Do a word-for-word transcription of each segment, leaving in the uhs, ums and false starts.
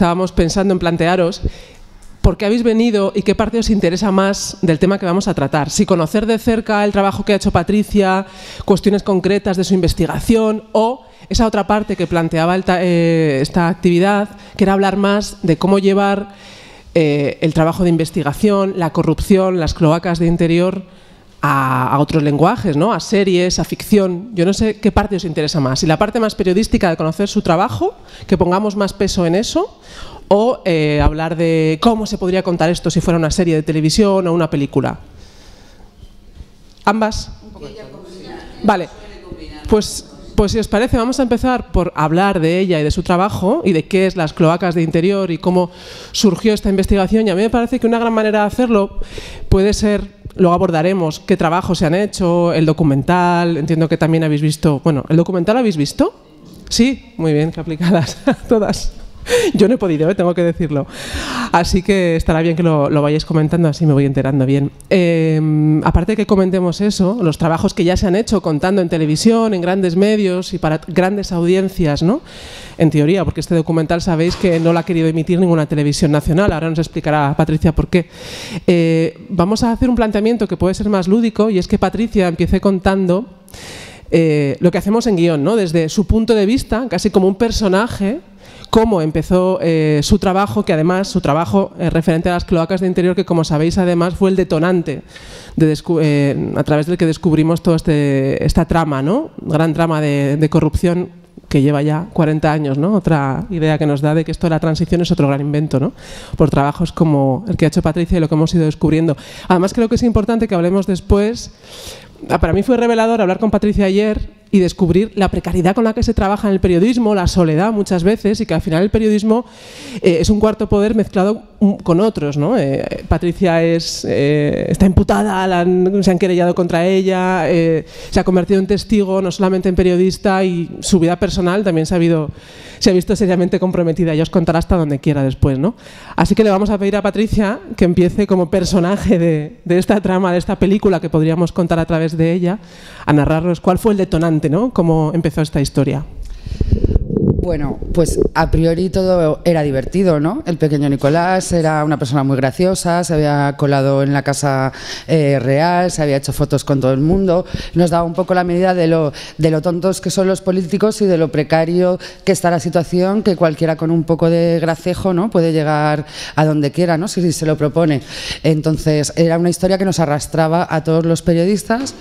estábamos pensando en plantearos por qué habéis venido y qué parte os interesa más del tema que vamos a tratar. Si conocer de cerca el trabajo que ha hecho Patricia, cuestiones concretas de su investigación, o esa otra parte que planteaba el eh, esta actividad, que era hablar más de cómo llevar eh, el trabajo de investigación, la corrupción, las cloacas de interior a, a otros lenguajes, ¿no? A series, a ficción. Yo no sé qué parte os interesa más. Si la parte más periodística de conocer su trabajo, que pongamos más peso en eso, o eh, hablar de cómo se podría contar esto si fuera una serie de televisión o una película. ¿Ambas? Vale, pues, pues si os parece vamos a empezar por hablar de ella y de su trabajo y de qué es las cloacas de interior y cómo surgió esta investigación, y a mí me parece que una gran manera de hacerlo puede ser, luego abordaremos qué trabajos se han hecho, el documental, entiendo que también habéis visto, bueno, ¿el documental lo habéis visto? Sí, muy bien, que aplicadas todas. Yo no he podido, ¿eh? Tengo que decirlo. Así que estará bien que lo, lo vayáis comentando, así me voy enterando bien. Eh, aparte de que comentemos eso, los trabajos que ya se han hecho contando en televisión, en grandes medios y para grandes audiencias, ¿no? En teoría, porque este documental sabéis que no lo ha querido emitir ninguna televisión nacional. Ahora nos explicará Patricia por qué. Eh, vamos a hacer un planteamiento que puede ser más lúdico, y es que Patricia empiece contando eh, lo que hacemos en guión, ¿no? Desde su punto de vista, casi como un personaje, cómo empezó eh, su trabajo, que además su trabajo eh, referente a las cloacas de interior, que como sabéis además fue el detonante de eh, a través del que descubrimos toda este, esta trama, ¿no? Gran trama de, de corrupción que lleva ya cuarenta años, ¿no? Otra idea que nos da de que esto de la transición es otro gran invento, ¿no? Por trabajos como el que ha hecho Patricia y lo que hemos ido descubriendo. Además creo que es importante que hablemos después. Para mí fue revelador hablar con Patricia ayer y descubrir la precariedad con la que se trabaja en el periodismo, la soledad muchas veces, y que al final el periodismo eh, es un cuarto poder mezclado con otros, ¿no? Eh, Patricia es, eh, está imputada, la han, se han querellado contra ella, eh, se ha convertido en testigo, no solamente en periodista, y su vida personal también se ha, habido, se ha visto seriamente comprometida. Ya os contará hasta donde quiera después, ¿no? Así que le vamos a pedir a Patricia que empiece como personaje de, de esta trama, de esta película que podríamos contar a través de ella, a narrarnos cuál fue el detonante, ¿no? Cómo empezó esta historia. Bueno, pues a priori todo era divertido, ¿no? El pequeño Nicolás era una persona muy graciosa, se había colado en la Casa eh, Real, se había hecho fotos con todo el mundo, nos daba un poco la medida de lo, de lo tontos que son los políticos y de lo precario que está la situación, que cualquiera con un poco de gracejo, ¿no? Puede llegar a donde quiera, ¿no? Si, si se lo propone. Entonces era una historia que nos arrastraba a todos los periodistas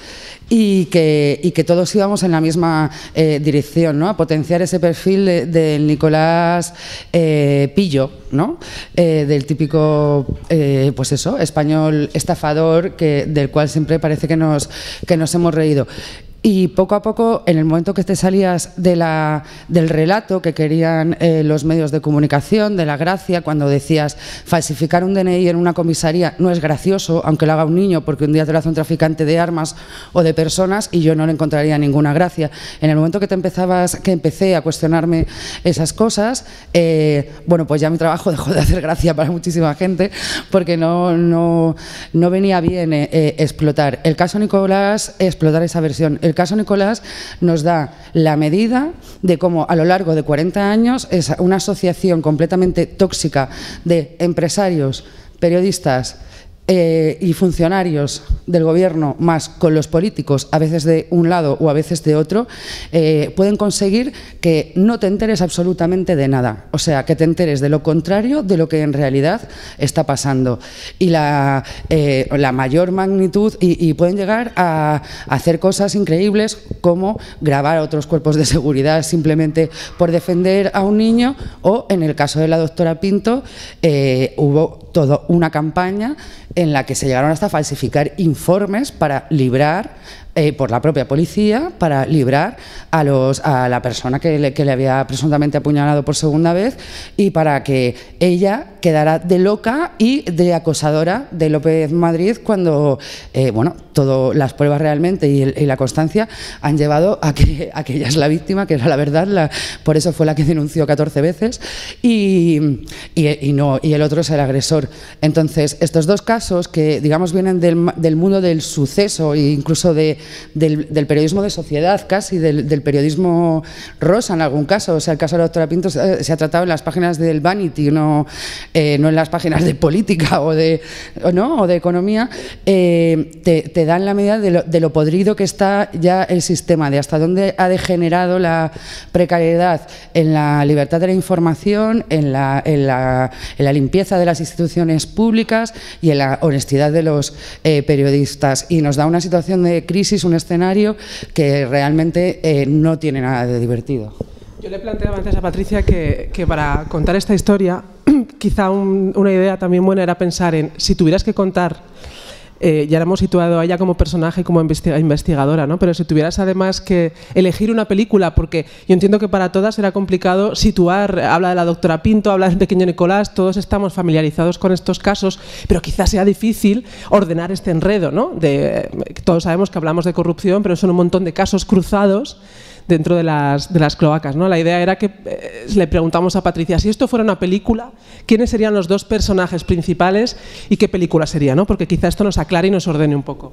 y que, y que todos íbamos en la misma eh, dirección, ¿no? A potenciar ese perfil del de Nicolás eh, Pillo, ¿no? Eh, del típico, eh, pues eso, español estafador, que, del cual siempre parece que nos, que nos hemos reído. Y poco a poco, en el momento que te salías de la, del relato que querían eh, los medios de comunicación, de la gracia, cuando decías falsificar un D N I en una comisaría no es gracioso, aunque lo haga un niño, porque un día te lo hace un traficante de armas o de personas y yo no le encontraría ninguna gracia. En el momento que te empezabas, que empecé a cuestionarme esas cosas, eh, bueno, pues ya mi trabajo dejó de hacer gracia para muchísima gente, porque no, no, no venía bien eh, eh, explotar. El caso Nicolás, explotar esa versión. El caso Nicolás nos da la medida de cómo a lo largo de cuarenta años es una asociación completamente tóxica de empresarios, periodistas eh, y funcionarios del gobierno, más con los políticos, a veces de un lado o a veces de otro, eh, pueden conseguir que no te enteres absolutamente de nada. O sea, que te enteres de lo contrario de lo que en realidad está pasando. Y la, eh, la mayor magnitud, y, y pueden llegar a, a hacer cosas increíbles como grabar a otros cuerpos de seguridad simplemente por defender a un niño, o en el caso de la doctora Pinto, eh, hubo toda una campaña en la que se llegaron hasta a falsificar informes para librar, eh, por la propia policía, para librar a, los, a la persona que le, que le había presuntamente apuñalado por segunda vez, y para que ella quedara de loca y de acosadora de López Madrid, cuando, eh, bueno, todas las pruebas realmente y, el, y la constancia han llevado a que, a que ella es la víctima, que era la verdad, la, por eso fue la que denunció catorce veces, y, y, y, no, y el otro es el agresor. Entonces, estos dos casos que, digamos, vienen del, del mundo del suceso e incluso de, del, del periodismo de sociedad, casi, del, del periodismo rosa en algún caso. O sea, el caso de la doctora Pinto se, se ha tratado en las páginas del Vanity, no, eh, no en las páginas de política o de, o no, o de economía. Eh, te, te dan la medida de lo, de lo podrido que está ya el sistema, de hasta dónde ha degenerado la precariedad en la libertad de la información, en la, en la, en la limpieza de las instituciones públicas y en la honestidad de los eh, periodistas. Y nos da una situación de crisis, un escenario que realmente eh, no tiene nada de divertido. Yo le planteaba antes a Patricia que, que para contar esta historia, quizá un, una idea también buena era pensar en si tuvieras que contar. Eh, ya la hemos situado a ella como personaje y como investigadora, ¿no? Pero si tuvieras además que elegir una película, porque yo entiendo que para todas era complicado situar, habla de la doctora Pinto, habla del pequeño Nicolás, todos estamos familiarizados con estos casos, pero quizás sea difícil ordenar este enredo, ¿no? De, todos sabemos que hablamos de corrupción, pero son un montón de casos cruzados dentro de las, de las cloacas, ¿no? La idea era que eh, le preguntamos a Patricia, si esto fuera una película, ¿quiénes serían los dos personajes principales y qué película sería, ¿no? Porque quizá esto nos aclare y nos ordene un poco.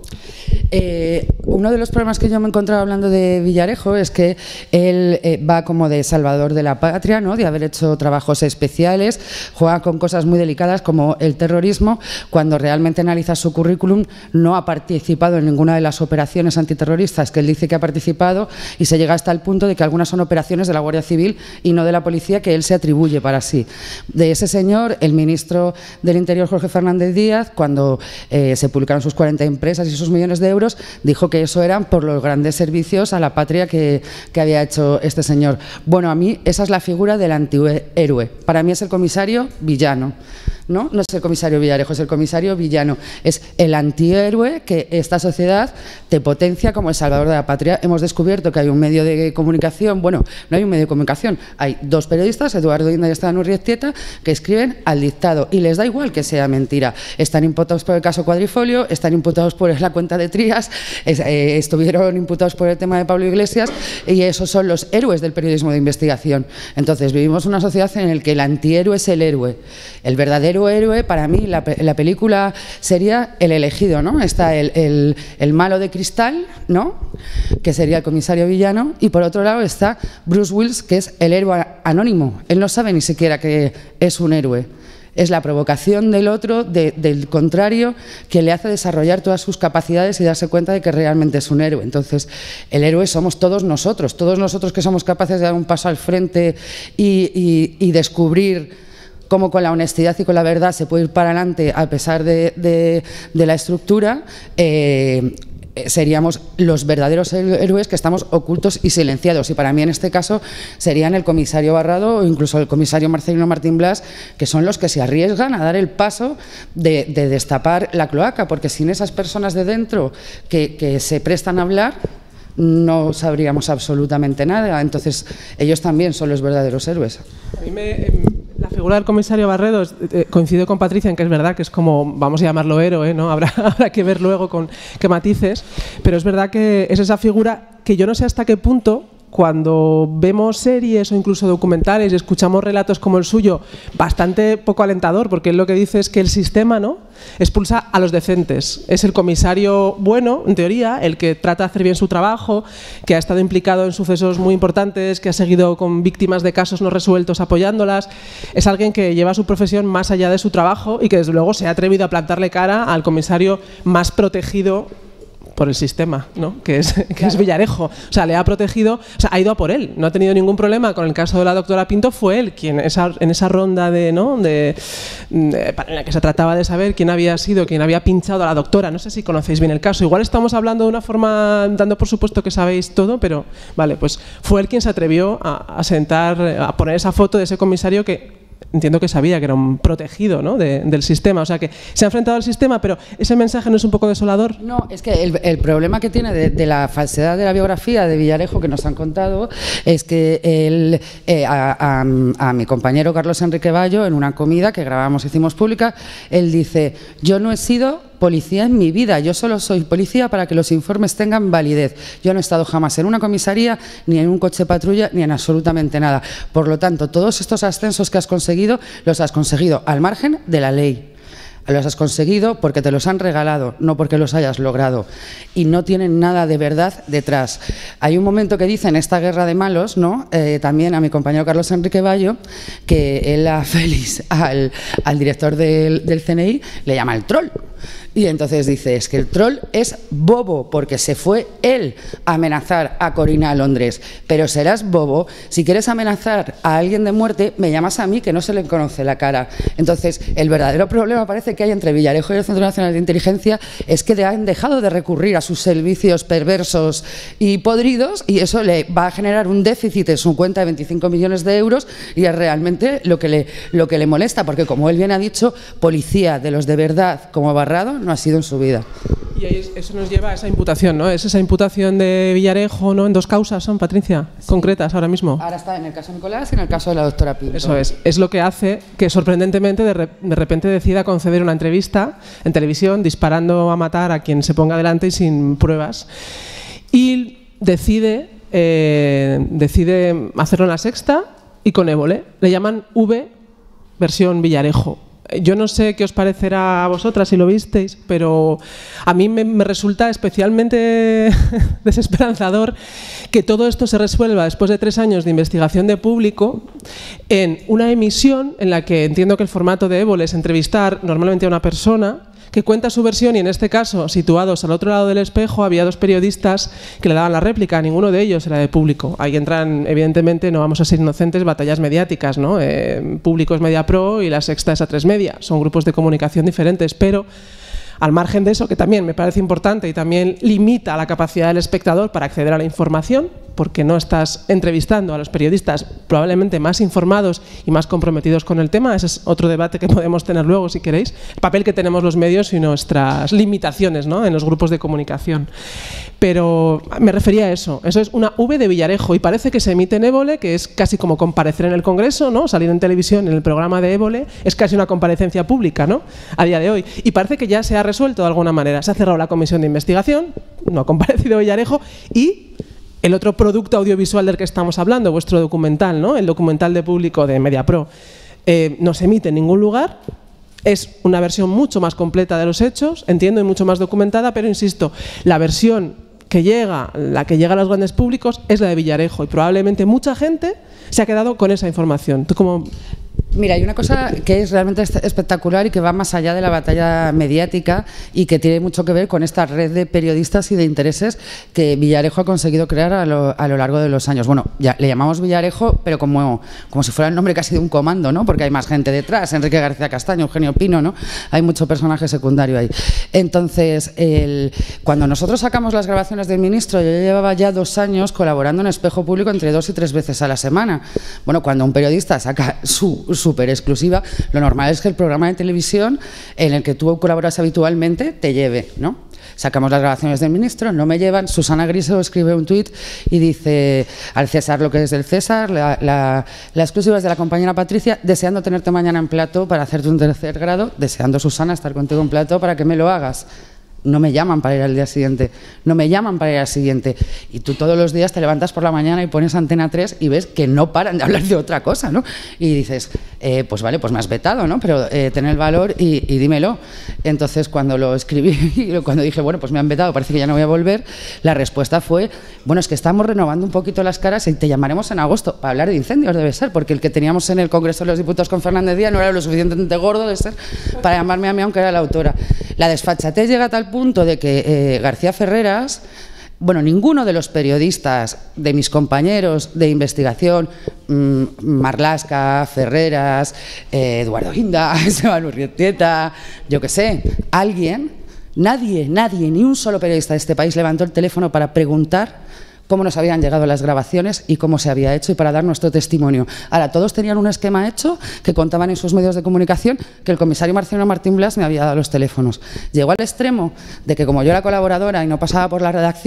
Eh, uno de los problemas que yo me he encontrado hablando de Villarejo es que él eh, va como de salvador de la patria, ¿no? De haber hecho trabajos especiales, juega con cosas muy delicadas como el terrorismo, cuando realmente analiza su currículum no ha participado en ninguna de las operaciones antiterroristas que él dice que ha participado, y se llega hasta el punto de que algunas son operaciones de la Guardia Civil y no de la policía que él se atribuye para sí. De ese señor, el ministro del Interior, Jorge Fernández Díaz, cuando eh, se publicaron sus cuarenta empresas y sus millones de euros, dijo que eso eran por los grandes servicios a la patria que, que había hecho este señor. Bueno, a mí esa es la figura del antihéroe. Para mí es el comisario villano. ¿No? No es el comisario Villarejo, es el comisario villano. Es el antihéroe que esta sociedad te potencia como el salvador de la patria. Hemos descubierto que hay un medio de comunicación, bueno, no hay un medio de comunicación, hay dos periodistas, Eduardo Inda y Esteban Urriestieta, que escriben al dictado y les da igual que sea mentira. Están imputados por el caso Cuadrifolio, están imputados por la cuenta de Trías, es, eh, estuvieron imputados por el tema de Pablo Iglesias, y esos son los héroes del periodismo de investigación. Entonces vivimos una sociedad en la que el antihéroe es el héroe. El verdadero héroe, para mí, la, la película sería El elegido, ¿no? Está el, el, el malo de cristal, ¿no? Que sería el comisario villano, y por otro lado está Bruce Willis, que es el héroe anónimo. Él no sabe ni siquiera que es un héroe. Es la provocación del otro, de, del contrario, que le hace desarrollar todas sus capacidades y darse cuenta de que realmente es un héroe. Entonces, el héroe somos todos nosotros, todos nosotros que somos capaces de dar un paso al frente y, y, y descubrir cómo con la honestidad y con la verdad se puede ir para adelante a pesar de, de, de la estructura. Eh, seríamos los verdaderos héroes que estamos ocultos y silenciados, y para mí en este caso serían el comisario Barrado o incluso el comisario Marcelino Martín Blas, que son los que se arriesgan a dar el paso de, de destapar la cloaca, porque sin esas personas de dentro que, que se prestan a hablar no sabríamos absolutamente nada. Entonces ellos también son los verdaderos héroes. A mí me, la figura del comisario Barredo, eh, coincido con Patricia en que es verdad que es como, vamos a llamarlo héroe, ¿no? Habrá, habrá que ver luego con qué matices, pero es verdad que es esa figura que yo no sé hasta qué punto, cuando vemos series o incluso documentales y escuchamos relatos como el suyo, bastante poco alentador, porque él lo que dice es que el sistema, ¿no?, expulsa a los decentes. Es el comisario bueno, en teoría, el que trata de hacer bien su trabajo, que ha estado implicado en sucesos muy importantes, que ha seguido con víctimas de casos no resueltos apoyándolas. Es alguien que lleva su profesión más allá de su trabajo y que desde luego se ha atrevido a plantarle cara al comisario más protegido por el sistema, ¿no? que, es, que claro. es Villarejo. O sea, le ha protegido, o sea, ha ido a por él. No ha tenido ningún problema con el caso de la doctora Pinto. Fue él quien esa, en esa ronda de, ¿no? de, de, en la que se trataba de saber quién había sido, quién había pinchado a la doctora. No sé si conocéis bien el caso. Igual estamos hablando de una forma, dando por supuesto que sabéis todo, pero vale, pues fue él quien se atrevió a, a sentar, a poner esa foto de ese comisario que entiendo que sabía que era un protegido, ¿no?, de, del sistema. O sea, que se ha enfrentado al sistema, pero ¿ese mensaje no es un poco desolador? No, es que el, el problema que tiene de, de la falsedad de la biografía de Villarejo que nos han contado es que él, eh, a, a, a mi compañero Carlos Enrique Bayo, en una comida que grabamos y hicimos pública, él dice: yo no he sido policía en mi vida. Yo solo soy policía para que los informes tengan validez. Yo no he estado jamás en una comisaría, ni en un coche patrulla, ni en absolutamente nada. Por lo tanto, todos estos ascensos que has conseguido, los has conseguido al margen de la ley. Los has conseguido porque te los han regalado, no porque los hayas logrado. Y no tienen nada de verdad detrás. Hay un momento que dice en esta guerra de malos, ¿no? Eh, también a mi compañero Carlos Enrique Bayo, que él a Félix, al, al director del, del C N I, le llama el troll. Y entonces dice, es que el troll es bobo, porque se fue él a amenazar a Corina a Londres. Pero serás bobo, si quieres amenazar a alguien de muerte, me llamas a mí, que no se le conoce la cara. Entonces, el verdadero problema parece que hay entre Villarejo y el Centro Nacional de Inteligencia es que han dejado de recurrir a sus servicios perversos y podridos, y eso le va a generar un déficit en su cuenta de veinticinco millones de euros, y es realmente lo que le, lo que le molesta, porque como él bien ha dicho, policía de los de verdad como Barrado no ha sido en su vida. Y ahí eso nos lleva a esa imputación, ¿no? Es esa imputación de Villarejo, ¿no? En dos causas son, Patricia, sí, concretas ahora mismo. Ahora está en el caso de Nicolás y en el caso de la doctora Pinto. Eso es. Es lo que hace que sorprendentemente de, re, de repente decida conceder una entrevista en televisión disparando a matar a quien se ponga delante y sin pruebas. Y decide, eh, decide hacerlo en La Sexta y con Évole. Le llaman V versión Villarejo. Yo no sé qué os parecerá a vosotras si lo visteis, pero a mí me, me resulta especialmente desesperanzador que todo esto se resuelva después de tres años de investigación de Público en una emisión en la que entiendo que el formato de Évole es entrevistar normalmente a una persona que cuenta su versión, y en este caso, situados al otro lado del espejo, había dos periodistas que le daban la réplica, ninguno de ellos era de Público. Ahí entran, evidentemente, no vamos a ser inocentes, batallas mediáticas, ¿no? Eh, Público es Mediapro y La Sexta es A tres Media, son grupos de comunicación diferentes, pero al margen de eso, que también me parece importante y también limita la capacidad del espectador para acceder a la información, porque no estás entrevistando a los periodistas probablemente más informados y más comprometidos con el tema. Ese es otro debate que podemos tener luego, si queréis. El papel que tenemos los medios y nuestras limitaciones, ¿no?, en los grupos de comunicación. Pero me refería a eso. Eso es una V de Villarejo y parece que se emite en Évole, que es casi como comparecer en el Congreso, ¿no? Salir en televisión en el programa de Évole es casi una comparecencia pública, ¿no?, a día de hoy. Y parece que ya se ha resuelto de alguna manera. Se ha cerrado la comisión de investigación, no ha comparecido Villarejo, y el otro producto audiovisual del que estamos hablando, vuestro documental, ¿no?, el documental de Público de Mediapro, eh, no se emite en ningún lugar. Es una versión mucho más completa de los hechos, entiendo, y mucho más documentada, pero insisto, la versión que llega, la que llega a los grandes públicos es la de Villarejo, y probablemente mucha gente se ha quedado con esa información. ¿Tú cómo...? Mira, hay una cosa que es realmente espectacular y que va más allá de la batalla mediática y que tiene mucho que ver con esta red de periodistas y de intereses que Villarejo ha conseguido crear a lo, a lo largo de los años. Bueno, ya le llamamos Villarejo, pero como, como si fuera el nombre casi de un comando, ¿no? Porque hay más gente detrás, Enrique García Castaño, Eugenio Pino, ¿no? Hay mucho personaje secundario ahí. Entonces, el, cuando nosotros sacamos las grabaciones del ministro, yo llevaba ya dos años colaborando en Espejo Público entre dos y tres veces a la semana. Bueno, cuando un periodista saca su súper exclusiva, lo normal es que el programa de televisión en el que tú colaboras habitualmente te lleve, ¿no? Sacamos las grabaciones del ministro, no me llevan. Susana Griso escribe un tuit y dice: al César lo que es del César, la, la, la exclusiva es de la compañera Patricia, deseando tenerte mañana en plató para hacerte un tercer grado, deseando, Susana, estar contigo en plató para que me lo hagas. No me llaman para ir al día siguiente, no me llaman para ir al siguiente. Y tú todos los días te levantas por la mañana y pones Antena tres y ves que no paran de hablar de otra cosa, ¿no? Y dices, eh, pues vale, pues me has vetado, ¿no? Pero eh, ten el valor y, y dímelo. Entonces, cuando lo escribí, cuando dije, bueno, pues me han vetado, parece que ya no voy a volver, la respuesta fue, bueno, es que estamos renovando un poquito las caras y te llamaremos en agosto para hablar de incendios, debe ser, porque el que teníamos en el Congreso de los Diputados con Fernández Díaz no era lo suficientemente gordo de ser para llamarme a mí, aunque era la autora. La desfachatez llega a tal punto de que eh, García Ferreras, bueno, ninguno de los periodistas, de mis compañeros de investigación, mmm, Marlaska, Ferreras, eh, Eduardo Inda, Esteban Urrieta, yo qué sé, alguien, nadie, nadie, ni un solo periodista de este país levantó el teléfono para preguntar cómo nos habían llegado las grabaciones y cómo se había hecho y para dar nuestro testimonio. Ahora, todos tenían un esquema hecho que contaban en sus medios de comunicación que el comisario Marciano Martín Blas me había dado los teléfonos. Llegó al extremo de que como yo era colaboradora y no pasaba por la redacción,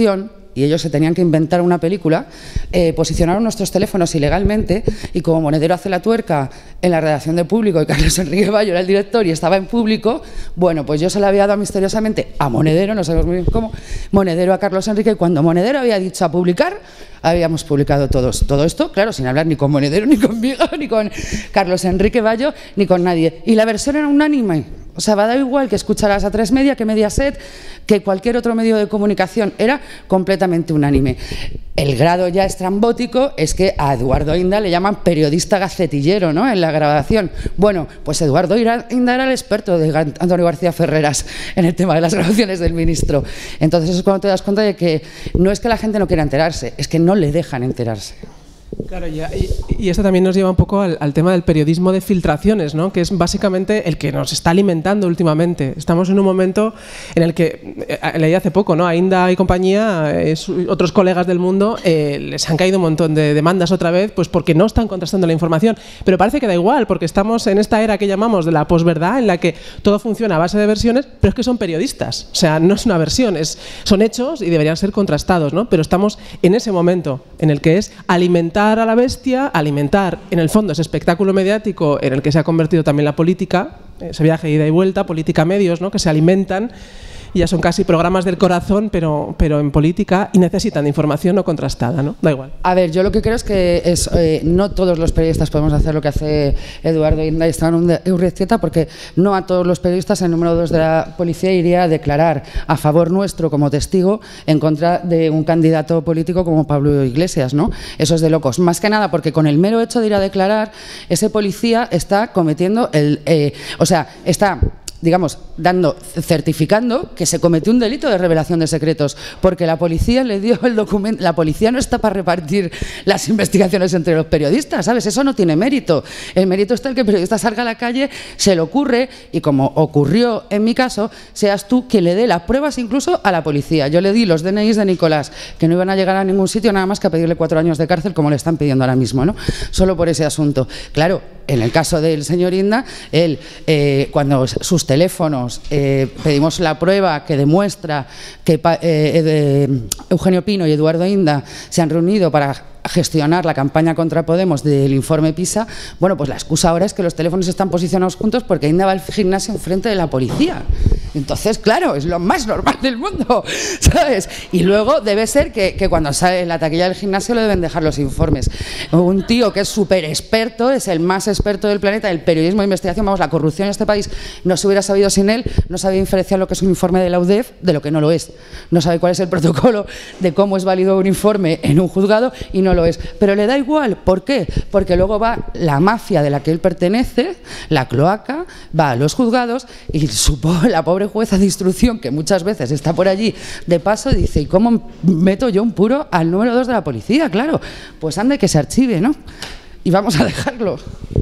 y ellos se tenían que inventar una película, eh, posicionaron nuestros teléfonos ilegalmente y como Monedero hace la tuerca en la redacción de Público y Carlos Enrique Bayo era el director y estaba en Público, bueno, pues yo se la había dado misteriosamente a Monedero, no sabemos muy bien cómo, Monedero a Carlos Enrique, y cuando Monedero había dicho a publicar, habíamos publicado todos. Todo esto, claro, sin hablar ni con Monedero, ni conmigo, ni con Carlos Enrique Bayo, ni con nadie. Y la versión era unánime. O sea, va a dar igual que escucharas a Tres Media, que Mediaset, que cualquier otro medio de comunicación. Era completamente unánime. El grado ya estrambótico es que a Eduardo Inda le llaman periodista gacetillero, ¿no?, en la grabación. Bueno, pues Eduardo Inda era el experto de Antonio García Ferreras en el tema de las grabaciones del ministro. Entonces es cuando te das cuenta de que no es que la gente no quiera enterarse, es que no le dejan enterarse. Claro, y, y esto también nos lleva un poco al, al tema del periodismo de filtraciones, ¿no?, que es básicamente el que nos está alimentando últimamente. Estamos en un momento en el que, eh, leí hace poco, ¿no?, a Inda y compañía, eh, su, otros colegas del mundo, eh, les han caído un montón de demandas otra vez, pues porque no están contrastando la información. Pero parece que da igual, porque estamos en esta era que llamamos de la posverdad, en la que todo funciona a base de versiones, pero es que son periodistas. O sea, no es una versión, es, son hechos y deberían ser contrastados, ¿no? Pero estamos en ese momento en el que es alimentar a la bestia, alimentar en el fondo ese espectáculo mediático en el que se ha convertido también la política, ese viaje de ida y vuelta, política medios, ¿no?, que se alimentan. Ya son casi programas del corazón, pero, pero en política, y necesitan información no contrastada, ¿no? Da igual. A ver, yo lo que creo es que es, eh, no todos los periodistas podemos hacer lo que hace Eduardo Inda y están en Eurrecieta, porque no a todos los periodistas el número dos de la policía iría a declarar a favor nuestro como testigo en contra de un candidato político como Pablo Iglesias, ¿no? Eso es de locos. Más que nada porque con el mero hecho de ir a declarar, ese policía está cometiendo el... Eh, o sea, está... digamos, dando, certificando que se cometió un delito de revelación de secretos, porque la policía le dio el documento. La policía no está para repartir las investigaciones entre los periodistas, ¿sabes? Eso no tiene mérito. El mérito está en que el periodista salga a la calle, se le ocurre, y como ocurrió en mi caso, seas tú quien le dé las pruebas incluso a la policía. Yo le di los D N Is de Nicolás, que no iban a llegar a ningún sitio nada más que a pedirle cuatro años de cárcel, como le están pidiendo ahora mismo, ¿no? Solo por ese asunto. Claro, en el caso del señor Inda, él, eh, cuando sus teléfonos, eh, pedimos la prueba que demuestra que eh, eh, Eugenio Pino y Eduardo Inda se han reunido para gestionar la campaña contra Podemos del informe PISA, bueno, pues la excusa ahora es que los teléfonos están posicionados juntos porque Inda va al gimnasio enfrente de la policía. Entonces, claro, es lo más normal del mundo, ¿sabes? Y luego debe ser que, que cuando sale en la taquilla del gimnasio le deben dejar los informes. Un tío que es súper experto, es el más experto del planeta, el periodismo de investigación, vamos, la corrupción en este país no se hubiera sabido sin él, no sabe diferenciar lo que es un informe de la U D E F de lo que no lo es. No sabe cuál es el protocolo de cómo es válido un informe en un juzgado y no lo es. Pero le da igual, ¿por qué? Porque luego va la mafia de la que él pertenece, la cloaca, va a los juzgados y su, la pobre jueza de instrucción, que muchas veces está por allí de paso, dice: ¿y cómo meto yo un puro al número dos de la policía? Claro, pues ande que se archive, ¿no? Y vamos a dejarlo.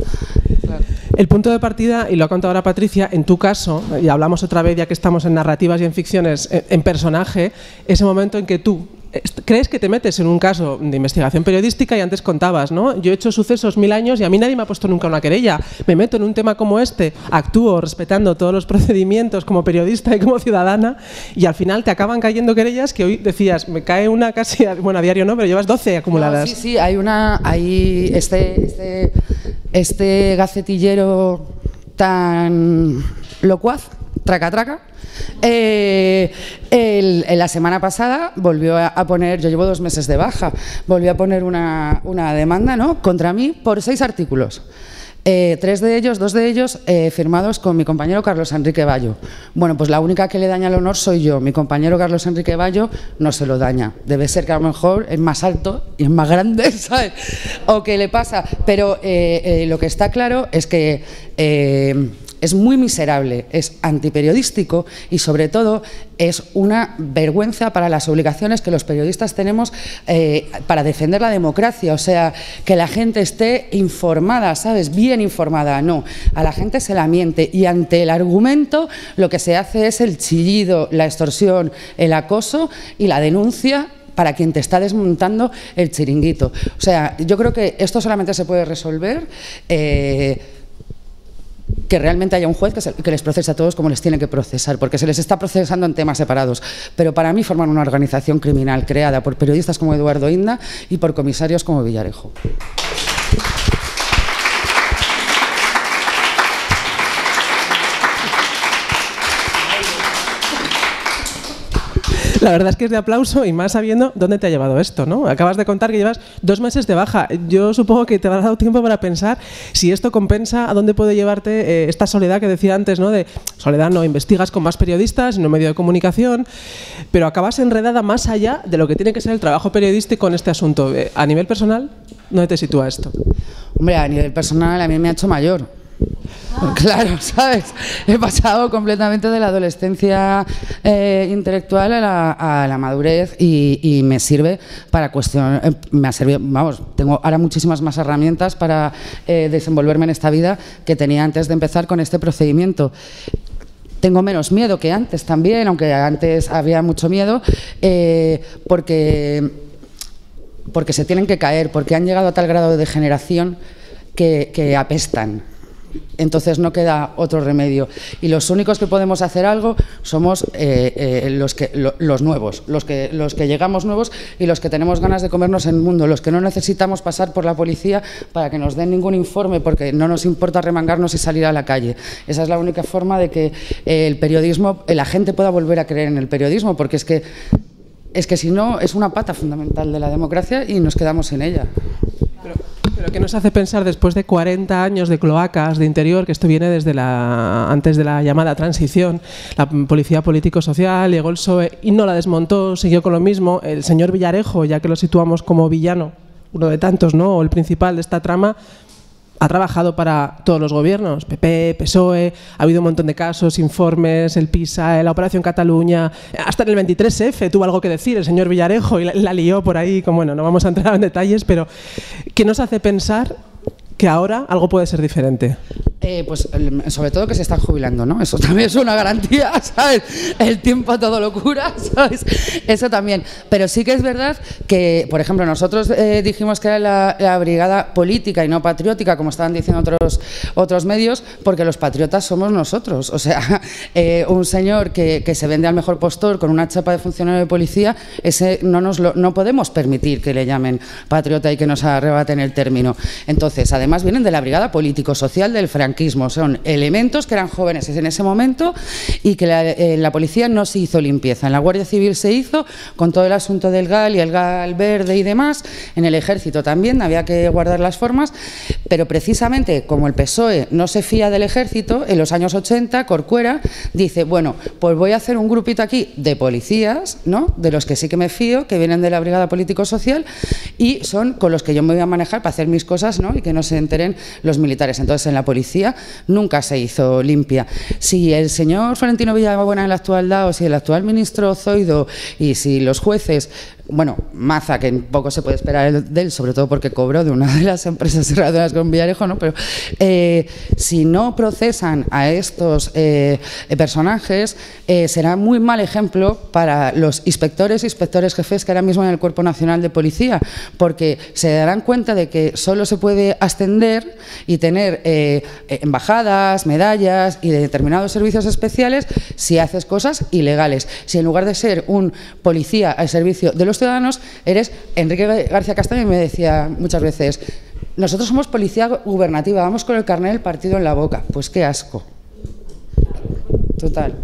Claro. El punto de partida, y lo ha contado ahora Patricia, en tu caso, y hablamos otra vez ya que estamos en narrativas y en ficciones, en, en personaje, ese momento en que tú crees que te metes en un caso de investigación periodística, y antes contabas, ¿no? Yo he hecho sucesos mil años y a mí nadie me ha puesto nunca una querella. Me meto en un tema como este, actúo respetando todos los procedimientos como periodista y como ciudadana, y al final te acaban cayendo querellas que hoy decías, me cae una casi, bueno, a diario no, pero llevas doce acumuladas. No, sí, sí, hay una, hay este, este, este gacetillero tan locuaz, traca traca. Eh, el, el, la semana pasada volvió a, a poner, yo llevo dos meses de baja, volvió a poner una, una demanda, ¿no?, contra mí por seis artículos. Eh, tres de ellos, dos de ellos eh, firmados con mi compañero Carlos Enrique Bayo. Bueno, pues la única que le daña el honor soy yo. Mi compañero Carlos Enrique Bayo no se lo daña. Debe ser que a lo mejor es más alto y es más grande, ¿sabes? O qué le pasa. Pero eh, eh, lo que está claro es que eh, es muy miserable, es antiperiodístico y sobre todo es una vergüenza para las obligaciones que los periodistas tenemos eh, para defender la democracia. O sea, que la gente esté informada, ¿sabes? Bien informada. No, a la gente se la miente y ante el argumento lo que se hace es el chillido, la extorsión, el acoso y la denuncia para quien te está desmontando el chiringuito. O sea, yo creo que esto solamente se puede resolver eh, que realmente haya un juez que, se, que les procese a todos como les tiene que procesar, porque se les está procesando en temas separados. Pero para mí forman una organización criminal creada por periodistas como Eduardo Inda y por comisarios como Villarejo. La verdad es que es de aplauso, y más sabiendo dónde te ha llevado esto, ¿no? Acabas de contar que llevas dos meses de baja. Yo supongo que te habrá dado tiempo para pensar si esto compensa, a dónde puede llevarte eh, esta soledad que decía antes, ¿no? De soledad no, investigas con más periodistas en un medio de comunicación, pero acabas enredada más allá de lo que tiene que ser el trabajo periodístico en este asunto. Eh, a nivel personal, ¿dónde te sitúa esto? Hombre, a nivel personal a mí me ha hecho mayor. Ah. Claro, ¿sabes? He pasado completamente de la adolescencia eh, intelectual a la, a la madurez y, y me sirve para cuestionar, eh, me ha servido, vamos, tengo ahora muchísimas más herramientas para eh, desenvolverme en esta vida que tenía antes de empezar con este procedimiento. Tengo menos miedo que antes también, aunque antes había mucho miedo, eh, porque, porque se tienen que caer, porque han llegado a tal grado de degeneración que, que apestan. Entonces no queda otro remedio, y los únicos que podemos hacer algo somos eh, eh, los, que, lo, los nuevos, los que, los que llegamos nuevos y los que tenemos ganas de comernos el mundo, los que no necesitamos pasar por la policía para que nos den ningún informe porque no nos importa remangarnos y salir a la calle. Esa es la única forma de que eh, el periodismo, la gente pueda volver a creer en el periodismo, porque es que, es que si no es una pata fundamental de la democracia y nos quedamos en ella. Pero, pero ¿qué nos hace pensar, después de cuarenta años de cloacas de interior, que esto viene desde la antes de la llamada transición, la policía político-social, llegó el P S O E y no la desmontó, siguió con lo mismo? El señor Villarejo, ya que lo situamos como villano, uno de tantos, ¿no?, o el principal de esta trama, ha trabajado para todos los gobiernos, P P, P S O E, ha habido un montón de casos, informes, el PISA, la Operación Cataluña, hasta en el veintitrés efe tuvo algo que decir el señor Villarejo y la, la lió por ahí, como, bueno, no vamos a entrar en detalles, pero ¿qué nos hace pensar que ahora algo puede ser diferente? Eh, pues sobre todo que se están jubilando, ¿no? Eso también es una garantía, ¿sabes? El tiempo a todo lo cura, ¿sabes? Eso también. Pero sí que es verdad que, por ejemplo, nosotros eh, dijimos que era la, la brigada política y no patriótica, como estaban diciendo otros, otros medios, porque los patriotas somos nosotros. O sea, eh, un señor que, que se vende al mejor postor con una chapa de funcionario de policía, ese no, nos lo, no podemos permitir que le llamen patriota y que nos arrebaten el término. Entonces, además vienen de la brigada político-social del franquismo. Son elementos que eran jóvenes en ese momento y que la, eh, la policía no se hizo limpieza. En la Guardia Civil se hizo, con todo el asunto del G A L y el G A L verde y demás. En el Ejército también había que guardar las formas, pero precisamente como el P S O E no se fía del Ejército, en los años ochenta Corcuera dice, bueno, pues voy a hacer un grupito aquí de policías, ¿no?, de los que sí que me fío, que vienen de la brigada político-social y son con los que yo me voy a manejar para hacer mis cosas, ¿no?, y que no se enteren los militares. Entonces en la policía nunca se hizo limpia. Si el señor Florentino Villabuena, el actual D A O, si el actual ministro Zoido y si los jueces, bueno, Maza, que poco se puede esperar de él, sobre todo porque cobró de una de las empresas relacionadas con Villarejo, ¿no?, pero eh, si no procesan a estos eh, personajes, eh, será muy mal ejemplo para los inspectores e inspectores jefes que ahora mismo en el Cuerpo Nacional de Policía, porque se darán cuenta de que solo se puede ascender y tener eh, embajadas, medallas y de determinados servicios especiales si haces cosas ilegales. Si en lugar de ser un policía al servicio de los ciudadanos, eres Enrique García Castaño, y me decía muchas veces, nosotros somos policía gubernativa, vamos con el carnet del partido en la boca. Pues qué asco. Total.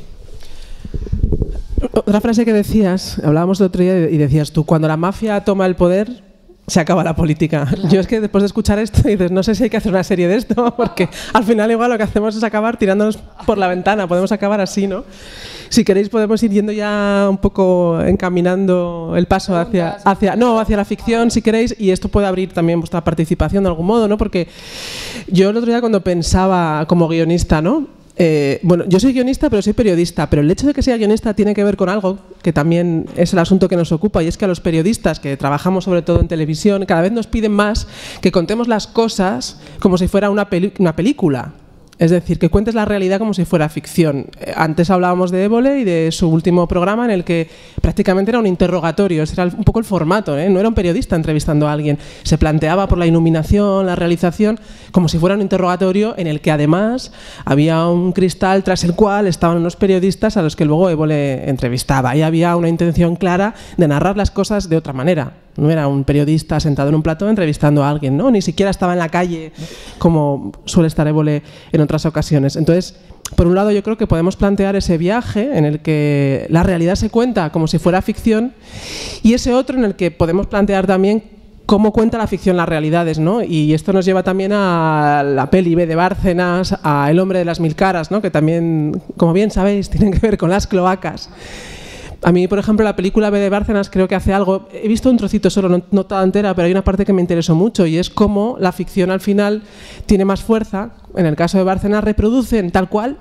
Otra frase que decías, hablábamos el otro día y decías tú, cuando la mafia toma el poder, se acaba la política. Claro. Yo es que después de escuchar esto dices, no sé si hay que hacer una serie de esto, porque al final igual lo que hacemos es acabar tirándonos por la ventana, podemos acabar así, ¿no? Si queréis podemos ir yendo ya un poco encaminando el paso hacia, hacia, no, hacia la ficción, si queréis, y esto puede abrir también vuestra participación de algún modo, ¿no? Porque yo el otro día cuando pensaba como guionista, ¿no? Eh, bueno, yo soy guionista, pero soy periodista, pero el hecho de que sea guionista tiene que ver con algo que también es el asunto que nos ocupa, y es que a los periodistas que trabajamos sobre todo en televisión cada vez nos piden más que contemos las cosas como si fuera una, peli una película. Es decir, que cuentes la realidad como si fuera ficción. Antes hablábamos de Évole y de su último programa en el que prácticamente era un interrogatorio, ese era un poco el formato, ¿eh? No era un periodista entrevistando a alguien. Se planteaba por la iluminación, la realización, como si fuera un interrogatorio en el que además había un cristal tras el cual estaban unos periodistas a los que luego Évole entrevistaba. Y había una intención clara de narrar las cosas de otra manera. No era un periodista sentado en un plató entrevistando a alguien, ¿no? Ni siquiera estaba en la calle como suele estar Évole en otras ocasiones. Entonces, por un lado yo creo que podemos plantear ese viaje en el que la realidad se cuenta como si fuera ficción y ese otro en el que podemos plantear también cómo cuenta la ficción las realidades, ¿no? Y esto nos lleva también a la peli B de Bárcenas, a El hombre de las mil caras, ¿no? Que también, como bien sabéis, tienen que ver con las cloacas. A mí, por ejemplo, la película B de Bárcenas creo que hace algo, he visto un trocito solo, no, no toda entera, pero hay una parte que me interesó mucho y es cómo la ficción al final tiene más fuerza. En el caso de Bárcenas reproducen tal cual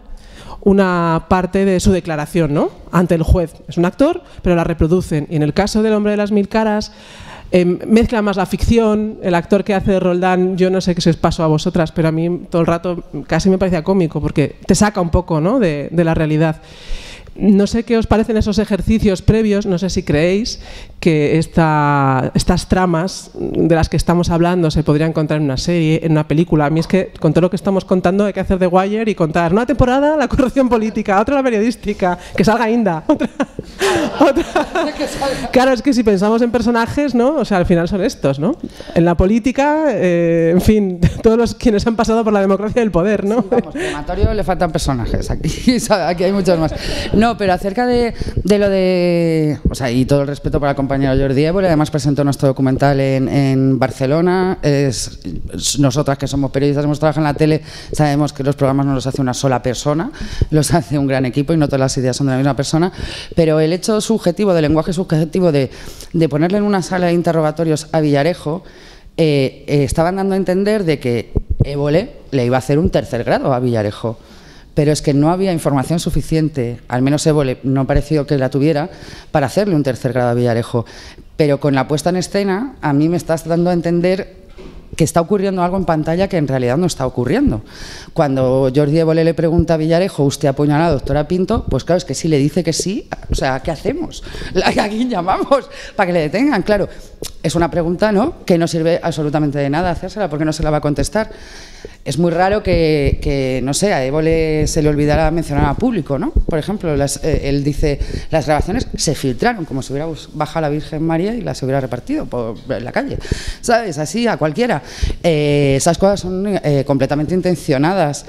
una parte de su declaración, ¿no? Ante el juez. Es un actor, pero la reproducen. Y en el caso del hombre de las mil caras, eh, mezcla más la ficción. El actor que hace de Roldán, yo no sé qué se os pasó a vosotras, pero a mí todo el rato casi me parecía cómico porque te saca un poco, ¿no? de, de la realidad. No sé qué os parecen esos ejercicios previos, no sé si creéis que esta, estas tramas de las que estamos hablando se podrían contar en una serie, en una película. A mí es que con todo lo que estamos contando hay que hacer The Wire y contar una temporada la corrupción política, otra la periodística, que salga Inda, otra, otra. Claro, es que si pensamos en personajes, ¿no? O sea, al final son estos, ¿no? En la política, eh, en fin, todos los quienes han pasado por la democracia del poder, ¿no? Sí, vamos, crematorio le faltan personajes, aquí, aquí hay muchos más. No, pero acerca de, de lo de... O sea, y todo el respeto para el compañero Jordi Évole, además presentó nuestro documental en, en Barcelona. Es, nosotras que somos periodistas, hemos trabajado en la tele, sabemos que los programas no los hace una sola persona, los hace un gran equipo y no todas las ideas son de la misma persona, pero el hecho subjetivo, del lenguaje subjetivo de, de ponerle en una sala de interrogatorios a Villarejo, eh, eh, estaban dando a entender de que Évole le iba a hacer un tercer grado a Villarejo. Pero es que no había información suficiente, al menos Évole no pareció que la tuviera, para hacerle un tercer grado a Villarejo. Pero con la puesta en escena, a mí me estás dando a entender que está ocurriendo algo en pantalla que en realidad no está ocurriendo. Cuando Jordi Évole le pregunta a Villarejo, ¿usted apuñaló a la doctora Pinto? Pues claro, es que si le dice que sí, o sea, ¿qué hacemos? ¿A quién llamamos para que le detengan? Claro, es una pregunta, ¿no?, que no sirve absolutamente de nada hacérsela porque no se la va a contestar. Es muy raro que, que, no sé, a Évole se le olvidara mencionar a público, ¿no? Por ejemplo, las, eh, él dice, las grabaciones se filtraron, como si hubiera bajado la Virgen María y las hubiera repartido por la calle, ¿sabes? Así, a cualquiera. Eh, esas cosas son eh, completamente intencionadas.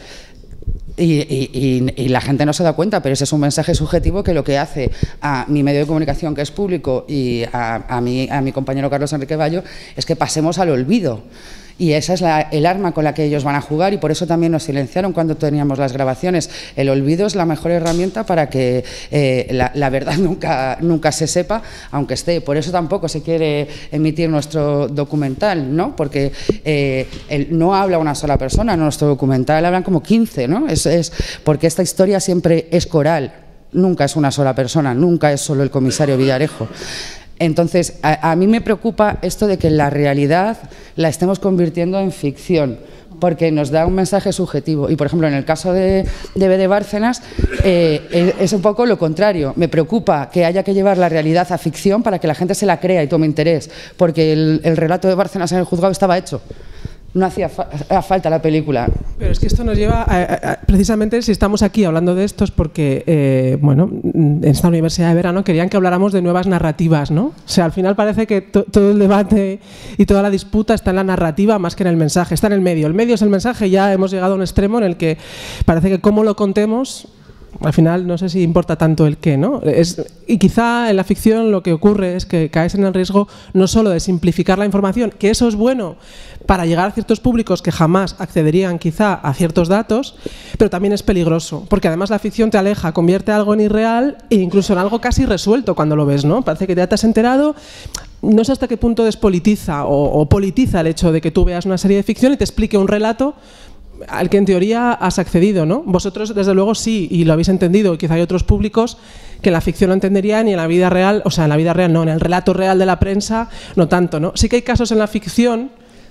Y, y, y, y la gente no se da cuenta, pero ese es un mensaje subjetivo que lo que hace a mi medio de comunicación, que es público, y a, a, mi, a mi compañero Carlos Enrique Bayo, es que pasemos al olvido. Y esa es la, el arma con la que ellos van a jugar, y por eso también nos silenciaron cuando teníamos las grabaciones. El olvido es la mejor herramienta para que eh, la, la verdad nunca, nunca se sepa, aunque esté. Por eso tampoco se quiere emitir nuestro documental, ¿no? Porque eh, el, no habla una sola persona, en nuestro documental hablan como quince, ¿no? Es, es porque esta historia siempre es coral, nunca es una sola persona, nunca es solo el comisario Villarejo. Entonces, a, a mí me preocupa esto de que la realidad la estemos convirtiendo en ficción, porque nos da un mensaje subjetivo. Y, por ejemplo, en el caso de, de B de Bárcenas, eh, es un poco lo contrario. Me preocupa que haya que llevar la realidad a ficción para que la gente se la crea y tome interés, porque el, el relato de Bárcenas en el juzgado estaba hecho. No hacía fa falta la película. Pero es que esto nos lleva a, a, a, precisamente, si estamos aquí hablando de esto es porque, eh, bueno, en esta universidad de verano querían que habláramos de nuevas narrativas, ¿no? O sea, al final parece que to todo el debate y toda la disputa está en la narrativa más que en el mensaje, está en el medio. El medio es el mensaje y ya hemos llegado a un extremo en el que parece que cómo lo contemos, al final no sé si importa tanto el qué, ¿no? Es, y quizá en la ficción lo que ocurre es que caes en el riesgo no solo de simplificar la información, que eso es bueno para llegar a ciertos públicos que jamás accederían quizá a ciertos datos, pero también es peligroso, porque además la ficción te aleja, convierte algo en irreal e incluso en algo casi resuelto cuando lo ves, ¿no? Parece que ya te has enterado. No sé hasta qué punto despolitiza o, o politiza el hecho de que tú veas una serie de ficción y te explique un relato al que en teoría has accedido, ¿no? Vosotros desde luego sí, y lo habéis entendido, y quizá hay otros públicos que en la ficción no entenderían y en la vida real, o sea, en la vida real no, en el relato real de la prensa no tanto, ¿no? Sí que hay casos en la ficción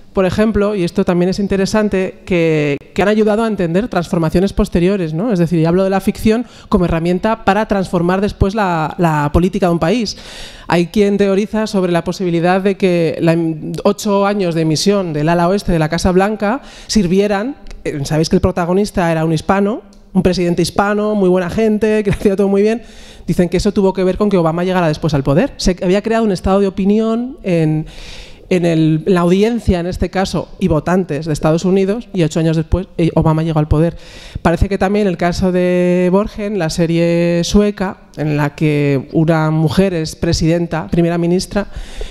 por ejemplo, y esto también es interesante, que, que han ayudado a entender transformaciones posteriores, ¿no? Es decir, y hablo de la ficción como herramienta para transformar después la, la política de un país. Hay quien teoriza sobre la posibilidad de que la, ocho años de emisión del ala oeste de la Casa Blanca sirvieran, sabéis que el protagonista era un hispano, un presidente hispano, muy buena gente, que hacía todo muy bien. Dicen que eso tuvo que ver con que Obama llegara después al poder. Se había creado un estado de opinión en, en, el, en la audiencia, en este caso, y votantes de Estados Unidos, y ocho años después Obama llegó al poder. Parece que también el caso de Borgen, la serie sueca, en la que una mujer es presidenta, primera ministra,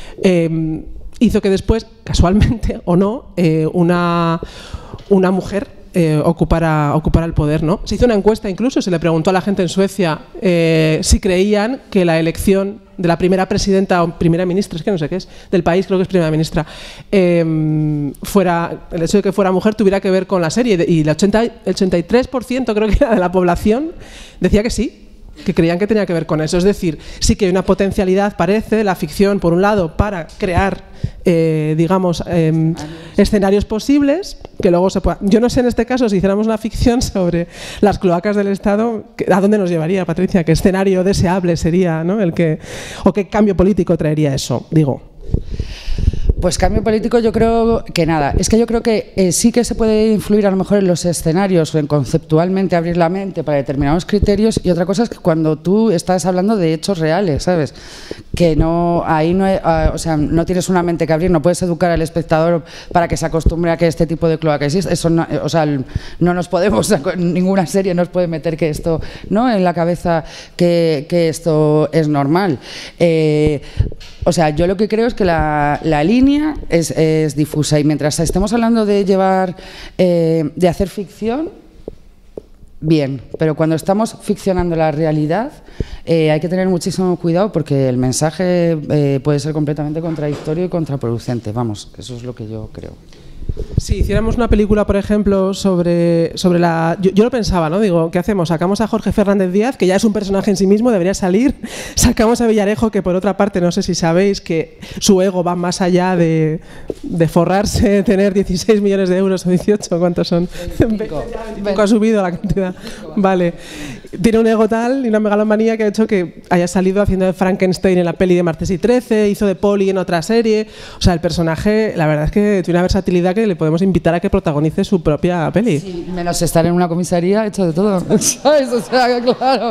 eh, hizo que después, casualmente o no, eh, una, una mujer Eh, ocupara, ocupara el poder, ¿no? Se hizo una encuesta incluso, se le preguntó a la gente en Suecia eh, si creían que la elección de la primera presidenta o primera ministra, es que no sé qué es, del país, creo que es primera ministra, eh, fuera, el hecho de que fuera mujer tuviera que ver con la serie, y el, ochenta, el ochenta y tres por ciento creo que era de la población decía que sí, que creían que tenía que ver con eso. Es decir, sí que hay una potencialidad, parece, de la ficción, por un lado, para crear, eh, digamos, eh, escenarios posibles, que luego se pueda... Yo no sé en este caso, si hiciéramos una ficción sobre las cloacas del Estado, ¿a dónde nos llevaría, Patricia? ¿Qué escenario deseable sería, ¿no? el que, o qué cambio político traería eso? Digo... Pues cambio político yo creo que nada. Es que yo creo que eh, sí que se puede influir a lo mejor en los escenarios o en conceptualmente abrir la mente para determinados criterios, y otra cosa es que cuando tú estás hablando de hechos reales, ¿sabes? Que no, ahí no, hay, uh, o sea, no tienes una mente que abrir, no puedes educar al espectador para que se acostumbre a que este tipo de cloaca existe. Eso no, o sea, no nos podemos, ninguna serie nos puede meter que esto, ¿no? en la cabeza que, que esto es normal. Eh, o sea, yo lo que creo es que la, la línea Es, es difusa, y mientras estemos hablando de llevar, eh, de hacer ficción, bien, pero cuando estamos ficcionando la realidad eh, hay que tener muchísimo cuidado, porque el mensaje eh, puede ser completamente contradictorio y contraproducente. Vamos, eso es lo que yo creo. Si hiciéramos una película, por ejemplo, sobre, sobre la... Yo, yo lo pensaba, ¿no? Digo, ¿qué hacemos? Sacamos a Jorge Fernández Díaz, que ya es un personaje en sí mismo, debería salir. Sacamos a Villarejo, que por otra parte, no sé si sabéis, que su ego va más allá de, de forrarse, tener dieciséis millones de euros o dieciocho, ¿cuántos son? veinticinco. veinticinco ha subido la cantidad. Vale. Tiene un ego tal y una megalomanía que ha hecho que haya salido haciendo de Frankenstein en la peli de Martes y trece, hizo de Poli en otra serie. O sea, el personaje, la verdad es que tiene una versatilidad que le podemos invitar a que protagonice su propia peli. Sí, menos estar en una comisaría hecho de todo. ¿Sabes? O sea, claro.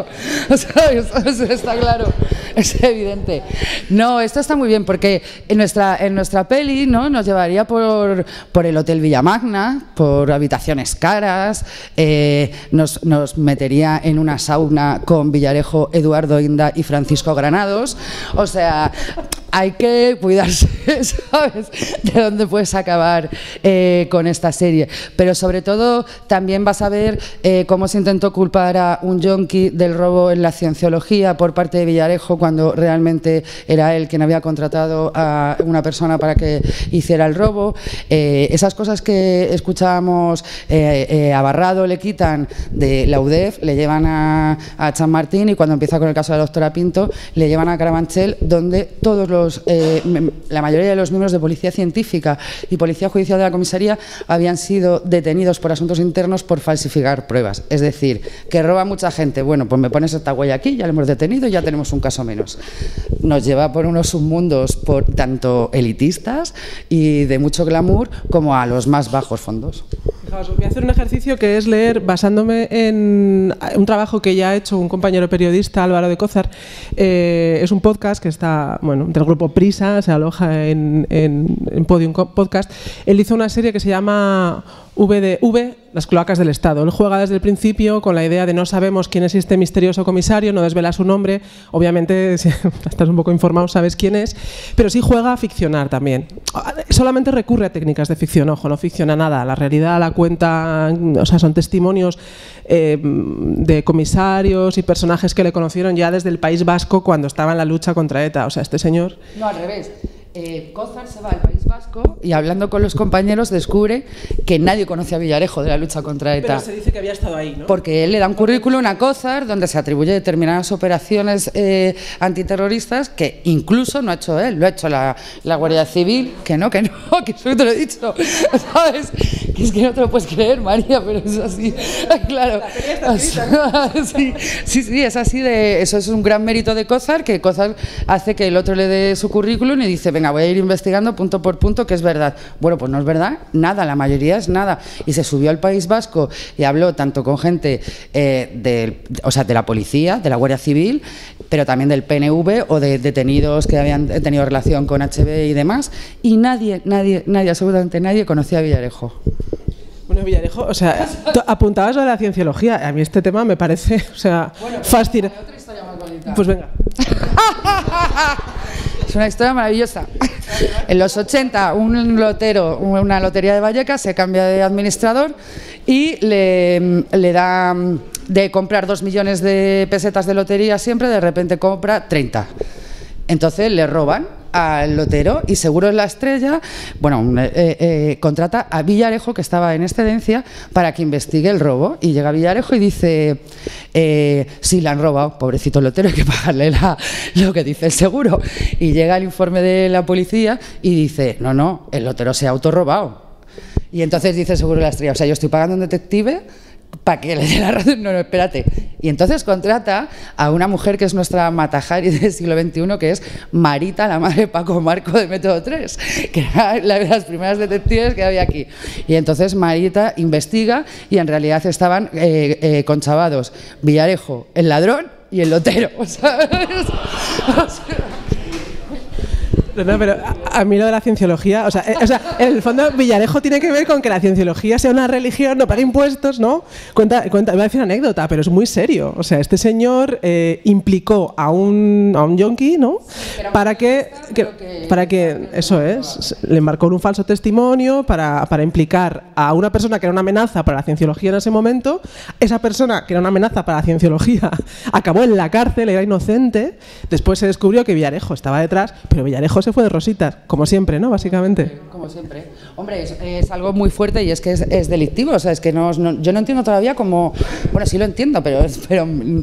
¿Sabes? Está claro. Es evidente. No, esto está muy bien, porque en nuestra, en nuestra peli, ¿no? nos llevaría por, por el Hotel Villamagna, por habitaciones caras, eh, nos, nos metería en una sauna con Villarejo, Eduardo Inda y Francisco Granados. O sea, hay que cuidarse, ¿sabes?, de dónde puedes acabar eh, con esta serie. Pero sobre todo también vas a ver eh, cómo se intentó culpar a un yonki del robo en la cienciología por parte de Villarejo, cuando realmente era él quien había contratado a una persona para que hiciera el robo. Eh, esas cosas que escuchábamos eh, eh, a Barrado le quitan de la U D E F, le llevan a, a Chamartín, y cuando empieza con el caso de la doctora Pinto, le llevan a Carabanchel, donde todos los, eh, la mayoría de los miembros de Policía Científica y Policía Judicial de la Comisaría habían sido detenidos por asuntos internos por falsificar pruebas. Es decir, que roba mucha gente. Bueno, pues me pones esta huella aquí, ya lo hemos detenido y ya tenemos un caso menos. Nos lleva por unos submundos por tanto elitistas y de mucho glamour como a los más bajos fondos. Fijaos, voy a hacer un ejercicio que es leer, basándome en un trabajo que ya ha hecho un compañero periodista, Álvaro de Cózar. Eh, es un podcast que está, bueno, del grupo Prisa, se aloja en, en, en Podium Podcast. Él hizo una serie que se llama V de V, las cloacas del Estado. Él juega desde el principio con la idea de no sabemos quién es este misterioso comisario, no desvela su nombre. Obviamente, si estás un poco informado, sabes quién es, pero sí juega a ficcionar también. Solamente recurre a técnicas de ficción, ojo, no ficciona nada. La realidad la cuenta, o sea, son testimonios eh, de comisarios y personajes que le conocieron ya desde el País Vasco cuando estaba en la lucha contra ETA. O sea, este señor... No, al revés. eh, Cózar se va al País Vasco y hablando con los compañeros descubre que nadie conoce a Villarejo de la lucha contra ETA. Pero se dice que había estado ahí, ¿no? Porque él le da un currículum a Cózar donde se atribuye determinadas operaciones eh, antiterroristas que incluso no ha hecho él, lo ha hecho la, la Guardia Civil, que no, que no, que eso te lo he dicho, ¿sabes? Que es que no te lo puedes creer, María, pero es así, claro. Sí, sí, sí, es así de, eso es un gran mérito de Cózar, que Cózar hace que el otro le dé su currículum y dice, venga, voy a ir investigando punto por punto que es verdad. Bueno, pues no es verdad, nada, la mayoría es nada. Y se subió al País Vasco y habló tanto con gente eh, de, o sea, de la policía, de la Guardia Civil, pero también del P N V o de detenidos que habían tenido relación con H B y demás, y nadie, nadie, nadie, absolutamente nadie conocía a Villarejo. Bueno, Villarejo, o sea, apuntabas lo de la cienciología. A mí este tema me parece, o sea, bueno, fascinante. Otra historia más bonita. Pues venga. Es una historia maravillosa. En los ochenta, un lotero, una lotería de Vallecas, se cambia de administrador y le, le da de comprar dos millones de pesetas de lotería siempre, de repente compra treinta. Entonces le roban al lotero y Seguros La Estrella, bueno, eh, eh, contrata a Villarejo, que estaba en excedencia, para que investigue el robo. Y llega Villarejo y dice, eh, sí, le han robado, pobrecito lotero, hay que pagarle la, lo que dice el seguro. Y llega el informe de la policía y dice, no, no, el lotero se ha autorrobado. Y entonces dice Seguros La Estrella, o sea, yo estoy pagando a un detective para que le dé la razón. No, no, espérate. Y entonces contrata a una mujer que es nuestra Matajari del siglo veintiuno, que es Marita, la madre de Paco Marco de Método tres, que era la de las primeras detectives que había aquí. Y entonces Marita investiga y en realidad estaban eh, eh, conchavados Villarejo, el ladrón, y el lotero. ¿Sabes? O sea, No, no, pero a, a mí lo de la cienciología, o sea, eh, o sea, en el fondo Villarejo tiene que ver con que la cienciología sea una religión, no paga impuestos, ¿no? Cuenta, cuenta, voy a decir una anécdota, pero es muy serio. O sea, este señor eh, implicó a un, a un yonki, ¿no? Sí, para que, que, para que, eso es, le embarcó en un falso testimonio para, para implicar a una persona que era una amenaza para la cienciología en ese momento. Esa persona que era una amenaza para la cienciología acabó en la cárcel, era inocente. Después se descubrió que Villarejo estaba detrás, pero Villarejo se fue de rositas, como siempre, ¿no? Básicamente. Como siempre. Hombre, es, es algo muy fuerte y es que es, es delictivo. O sea, es que no, no, yo no entiendo todavía cómo... Bueno, sí lo entiendo, pero, pero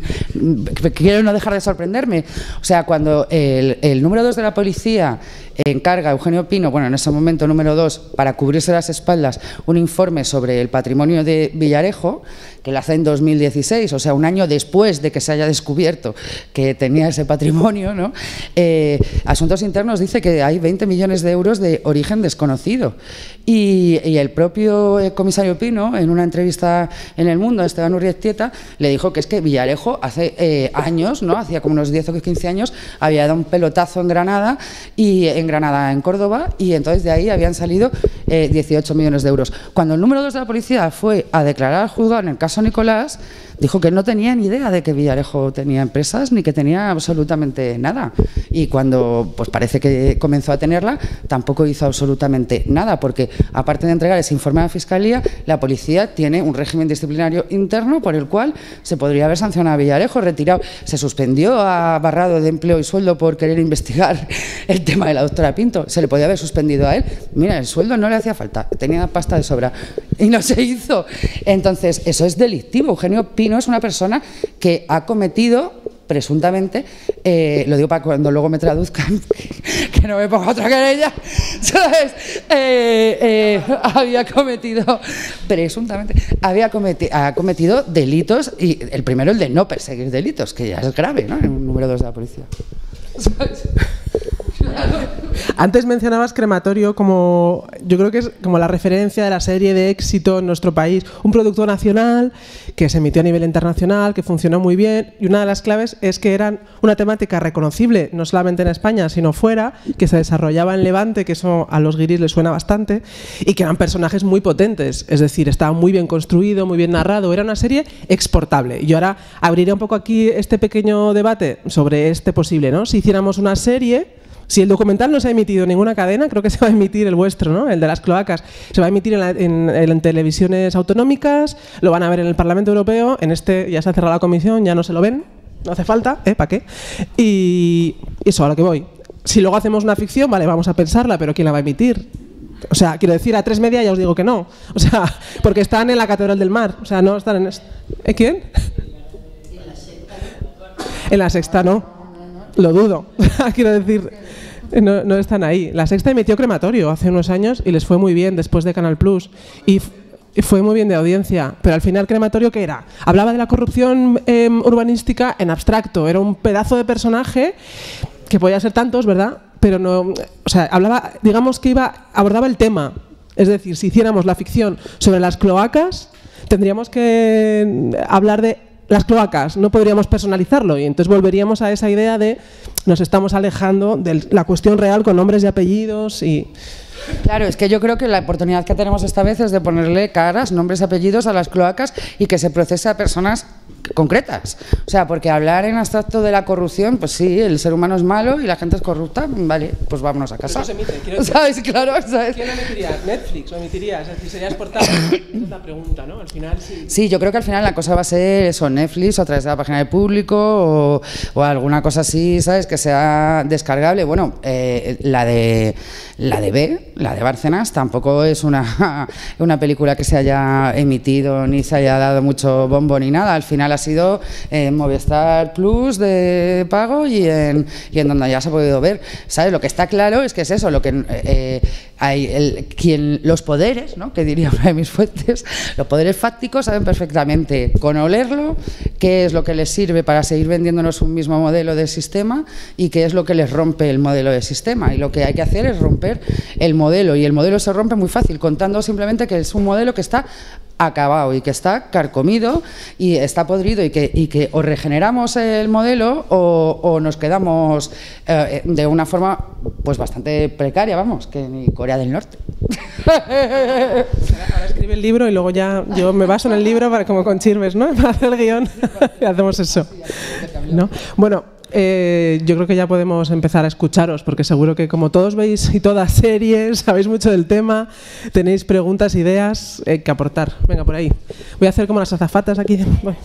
quiero no dejar de sorprenderme. O sea, cuando el, el número dos de la policía encarga a Eugenio Pino, bueno, en ese momento número dos, para cubrirse las espaldas, un informe sobre el patrimonio de Villarejo, que lo hace en dos mil dieciséis, o sea, un año después de que se haya descubierto que tenía ese patrimonio, ¿no? Eh, Asuntos Internos dice que hay veinte millones de euros de origen desconocido. Y, y el propio eh, comisario Pino, en una entrevista en El Mundo a Esteban Urrietieta, le dijo que es que Villarejo hace eh, años, ¿no? Hacía como unos diez o quince años, había dado un pelotazo en Granada, y en Granada, en Córdoba, y entonces de ahí habían salido eh, dieciocho millones de euros. Cuando el número dos de la policía fue a declarar al juzgado en el caso Nicolás, dijo que no tenía ni idea de que Villarejo tenía empresas ni que tenía absolutamente nada. Y cuando pues parece que comenzó a tenerla, tampoco hizo absolutamente nada, porque aparte de entregar ese informe a la Fiscalía, la policía tiene un régimen disciplinario interno por el cual se podría haber sancionado a Villarejo, retirado. Se suspendió a Barrado de Empleo y Sueldo por querer investigar el tema de la doctora Pinto. Se le podía haber suspendido a él. Mira, el sueldo no le hacía falta, tenía pasta de sobra y no se hizo. Entonces, eso es delictivo. Eugenio Pino es una persona que ha cometido, presuntamente, eh, lo digo para cuando luego me traduzcan, que no me ponga otra querella, ¿sabes? Eh, eh, había cometido, presuntamente, había cometi ha cometido delitos, y el primero el de no perseguir delitos, que ya es grave, ¿no? En un número dos de la policía. ¿Sabes? Antes mencionabas Crematorio como, yo creo que es como la referencia de la serie de éxito en nuestro país, un producto nacional que se emitió a nivel internacional, que funcionó muy bien, y una de las claves es que eran una temática reconocible, no solamente en España, sino fuera, que se desarrollaba en Levante, que eso a los guiris les suena bastante, y que eran personajes muy potentes, es decir, estaba muy bien construido, muy bien narrado, era una serie exportable. Y ahora abriré un poco aquí este pequeño debate sobre este posible, ¿no? Si hiciéramos una serie... Si el documental no se ha emitido en ninguna cadena, creo que se va a emitir el vuestro, ¿no? El de las cloacas. Se va a emitir en, la, en, en televisiones autonómicas, lo van a ver en el Parlamento Europeo, en este ya se ha cerrado la comisión, ya no se lo ven, no hace falta, ¿eh? ¿Para qué? Y eso, a lo que voy. si luego hacemos una ficción, vale, vamos a pensarla, pero ¿quién la va a emitir? O sea, quiero decir, a tres media ya os digo que no. O sea, porque están en la Catedral del Mar. O sea, no están en... ¿Eh, quién? En la Sexta no. Lo dudo. Quiero decir, no, no están ahí. La Sexta emitió Crematorio hace unos años y les fue muy bien después de Canal Plus. Y fue muy bien de audiencia. Pero al final, Crematorio, ¿qué era? Hablaba de la corrupción eh, urbanística en abstracto. Era un pedazo de personaje que podía ser tantos, ¿verdad? Pero no, o sea, hablaba, digamos que iba, abordaba el tema. Es decir, si hiciéramos la ficción sobre las cloacas, tendríamos que hablar de las cloacas, no podríamos personalizarlo y entonces volveríamos a esa idea de nos estamos alejando de la cuestión real con nombres y apellidos y... Claro, es que yo creo que la oportunidad que tenemos esta vez es de ponerle caras, nombres, apellidos a las cloacas y que se procese a personas concretas. O sea, porque hablar en abstracto de la corrupción, pues sí, el ser humano es malo y la gente es corrupta, vale, pues vámonos a casa. Pero eso se emite, quiero decir, ¿sabes? Claro, ¿sabes? ¿Quién emitiría? ¿Netflix o emitiría? Es decir, sería exportable. Esa es la pregunta, ¿no? Al final sí. Sí, yo creo que al final la cosa va a ser eso, Netflix o a través de la página del público o, o alguna cosa así, ¿sabes? Que sea descargable. Bueno, eh, la de la de B, la de Bárcenas, tampoco es una, una película que se haya emitido ni se haya dado mucho bombo ni nada. Al final ha sido en Movistar Plus de pago y en, y en donde ya se ha podido ver. ¿Sabes? Lo que está claro es que es eso, lo que eh, hay el, quien, los poderes, ¿no? Que diría una de mis fuentes, los poderes fácticos saben perfectamente con olerlo qué es lo que les sirve para seguir vendiéndonos un mismo modelo de sistema y qué es lo que les rompe el modelo de sistema. Y lo que hay que hacer es romper el modelo, y el modelo se rompe muy fácil, contando simplemente que es un modelo que está acabado y que está carcomido y está podrido y que, y que o regeneramos el modelo o, o nos quedamos eh, de una forma pues bastante precaria, vamos, que ni Corea del Norte. Ahora escribe el libro y luego ya yo me baso en el libro para, como con Chirmes, ¿no? Para hacer el guión y hacemos eso, ¿no? Bueno, Eh, yo creo que ya podemos empezar a escucharos, porque seguro que como todos veis y todas series, sabéis mucho del tema, tenéis preguntas, ideas eh, que aportar. Venga, por ahí. Voy a hacer como las azafatas aquí. Voy.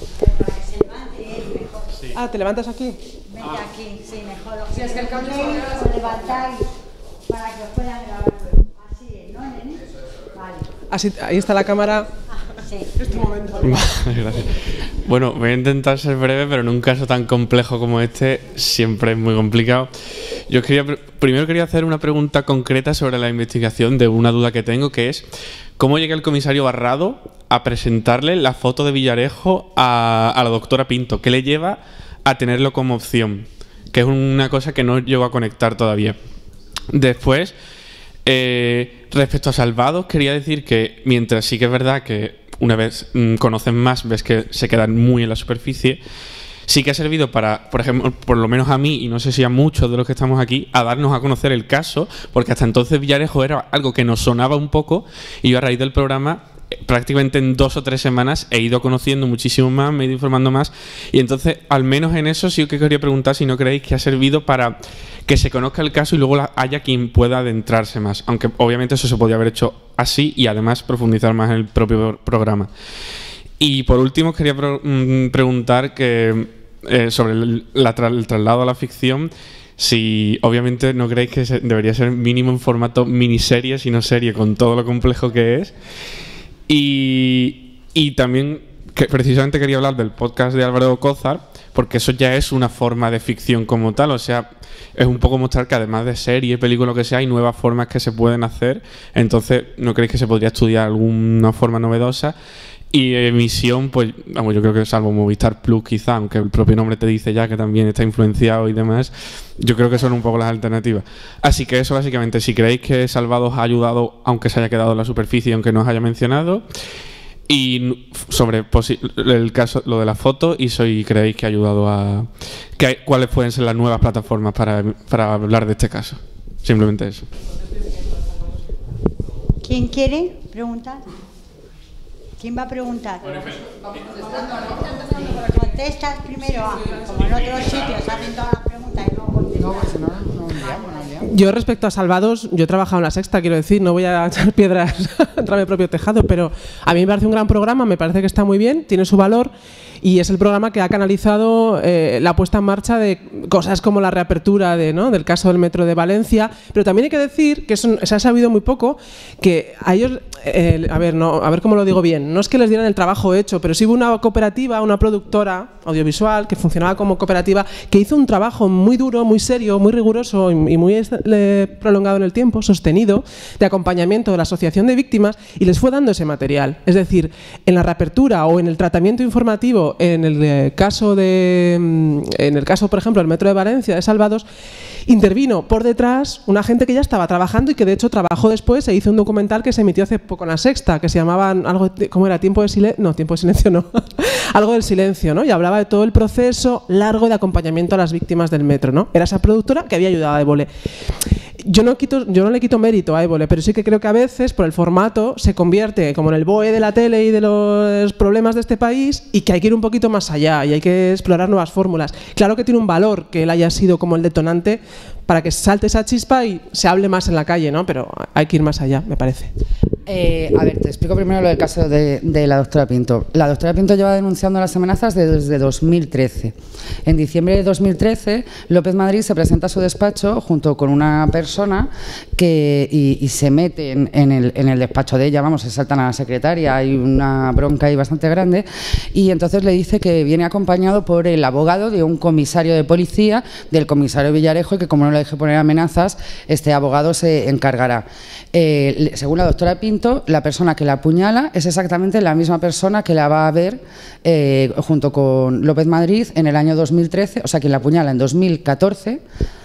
Ah, ¿te levantas aquí? Vente aquí, sí, mejor. Si es que el cambio os levantáis para que os puedan grabar. Así, ¿no, nene? Vale. Así, ahí está la cámara. Sí. Es tu momento. Vale, gracias. Bueno, voy a intentar ser breve, pero en un caso tan complejo como este siempre es muy complicado. Yo quería, primero quería hacer una pregunta concreta sobre la investigación de una duda que tengo, que es ¿cómo llega el comisario Barrado a presentarle la foto de Villarejo a, a la doctora Pinto? ¿Qué le lleva a tenerlo como opción? Que es una cosa que no llego a conectar todavía. Después, eh, respecto a Salvados, quería decir que mientras sí que es verdad que una vez mmm, conocen más, ves que se quedan muy en la superficie, sí que ha servido para, por ejemplo, por lo menos a mí, y no sé si a muchos de los que estamos aquí, a darnos a conocer el caso, porque hasta entonces Villarejo era algo que nos sonaba un poco, y yo a raíz del programa, prácticamente en dos o tres semanas, he ido conociendo muchísimo más, me he ido informando más, y entonces, al menos en eso sí que quería preguntar si no creéis que ha servido para que se conozca el caso y luego haya quien pueda adentrarse más, aunque obviamente eso se podría haber hecho así y además profundizar más en el propio programa. Y por último quería pro, mmm, preguntar que eh, sobre el, la tra el traslado a la ficción, si obviamente no creéis que se, debería ser mínimo en formato miniserie, sino serie, con todo lo complejo que es. Y, y también que precisamente quería hablar del podcast de Álvaro Cózar, porque eso ya es una forma de ficción como tal, o sea, es un poco mostrar que además de serie, película, lo que sea, hay nuevas formas que se pueden hacer. Entonces, ¿no creéis que se podría estudiar alguna forma novedosa? Y emisión, pues, vamos, yo creo que salvo Movistar Plus quizá, aunque el propio nombre te dice ya que también está influenciado y demás, yo creo que son un poco las alternativas. Así que eso básicamente, si creéis que Salvados ha ayudado, aunque se haya quedado en la superficie, aunque no os haya mencionado, y sobre el caso, lo de la foto, y si creéis que ha ayudado a... Que hay, ¿cuáles pueden ser las nuevas plataformas para, para hablar de este caso? Simplemente eso. ¿Quién quiere preguntar? ¿Quién va a preguntar? Contestas primero, ah, como en otros sitios hacen todas las preguntas y luego contestas. Yo respecto a Salvados, yo he trabajado en La Sexta, quiero decir, no voy a echar piedras contra mi propio tejado, pero a mí me parece un gran programa, me parece que está muy bien, tiene su valor y es el programa que ha canalizado eh, la puesta en marcha de cosas como la reapertura de, ¿no? del caso del metro de Valencia, pero también hay que decir que eso, se ha sabido muy poco, que a ellos, eh, a ver, no, a ver cómo lo digo bien, no es que les dieran el trabajo hecho, pero sí hubo una cooperativa, una productora audiovisual que funcionaba como cooperativa, que hizo un trabajo muy duro, muy serio, muy riguroso y, y muy eh, prolongado en el tiempo, sostenido, de acompañamiento de la asociación de víctimas, y les fue dando ese material. Es decir, en la reapertura o en el tratamiento informativo, en el eh, caso de, en el caso, por ejemplo, del metro de Valencia, de Salvados, intervino por detrás una gente que ya estaba trabajando y que de hecho trabajó después. Se hizo un documental que se emitió hace poco en La Sexta, que se llamaba algo, ¿cómo era? Tiempo de silencio, no, tiempo de silencio no, algo del silencio, ¿no? Y hablaba de todo el proceso largo de acompañamiento a las víctimas del metro, ¿no? Era esa productora que había ayudado a Évole. Yo no, quito, yo no le quito mérito a Évole, pero sí que creo que a veces, por el formato, se convierte como en el B O E de la tele y de los problemas de este país, y que hay que ir un poquito más allá y hay que explorar nuevas fórmulas. Claro que tiene un valor que él haya sido como el detonante para que salte esa chispa y se hable más en la calle, ¿no? Pero hay que ir más allá, me parece. Eh, a ver, te explico primero lo del caso de, de la doctora Pinto. La doctora Pinto lleva denunciando las amenazas desde dos mil trece. En diciembre de dos mil trece, López Madrid se presenta a su despacho junto con una persona que, y, y se mete en, en, el, en el despacho de ella, vamos, se saltan a la secretaria, hay una bronca ahí bastante grande, y entonces le dice que viene acompañado por el abogado de un comisario de policía, del comisario Villarejo, y que como no le deje poner amenazas, este abogado se encargará. Eh, según la doctora Pinto, la persona que la apuñala es exactamente la misma persona que la va a ver eh, junto con López Madrid en el año dos mil trece, o sea, quien la apuñala en dos mil catorce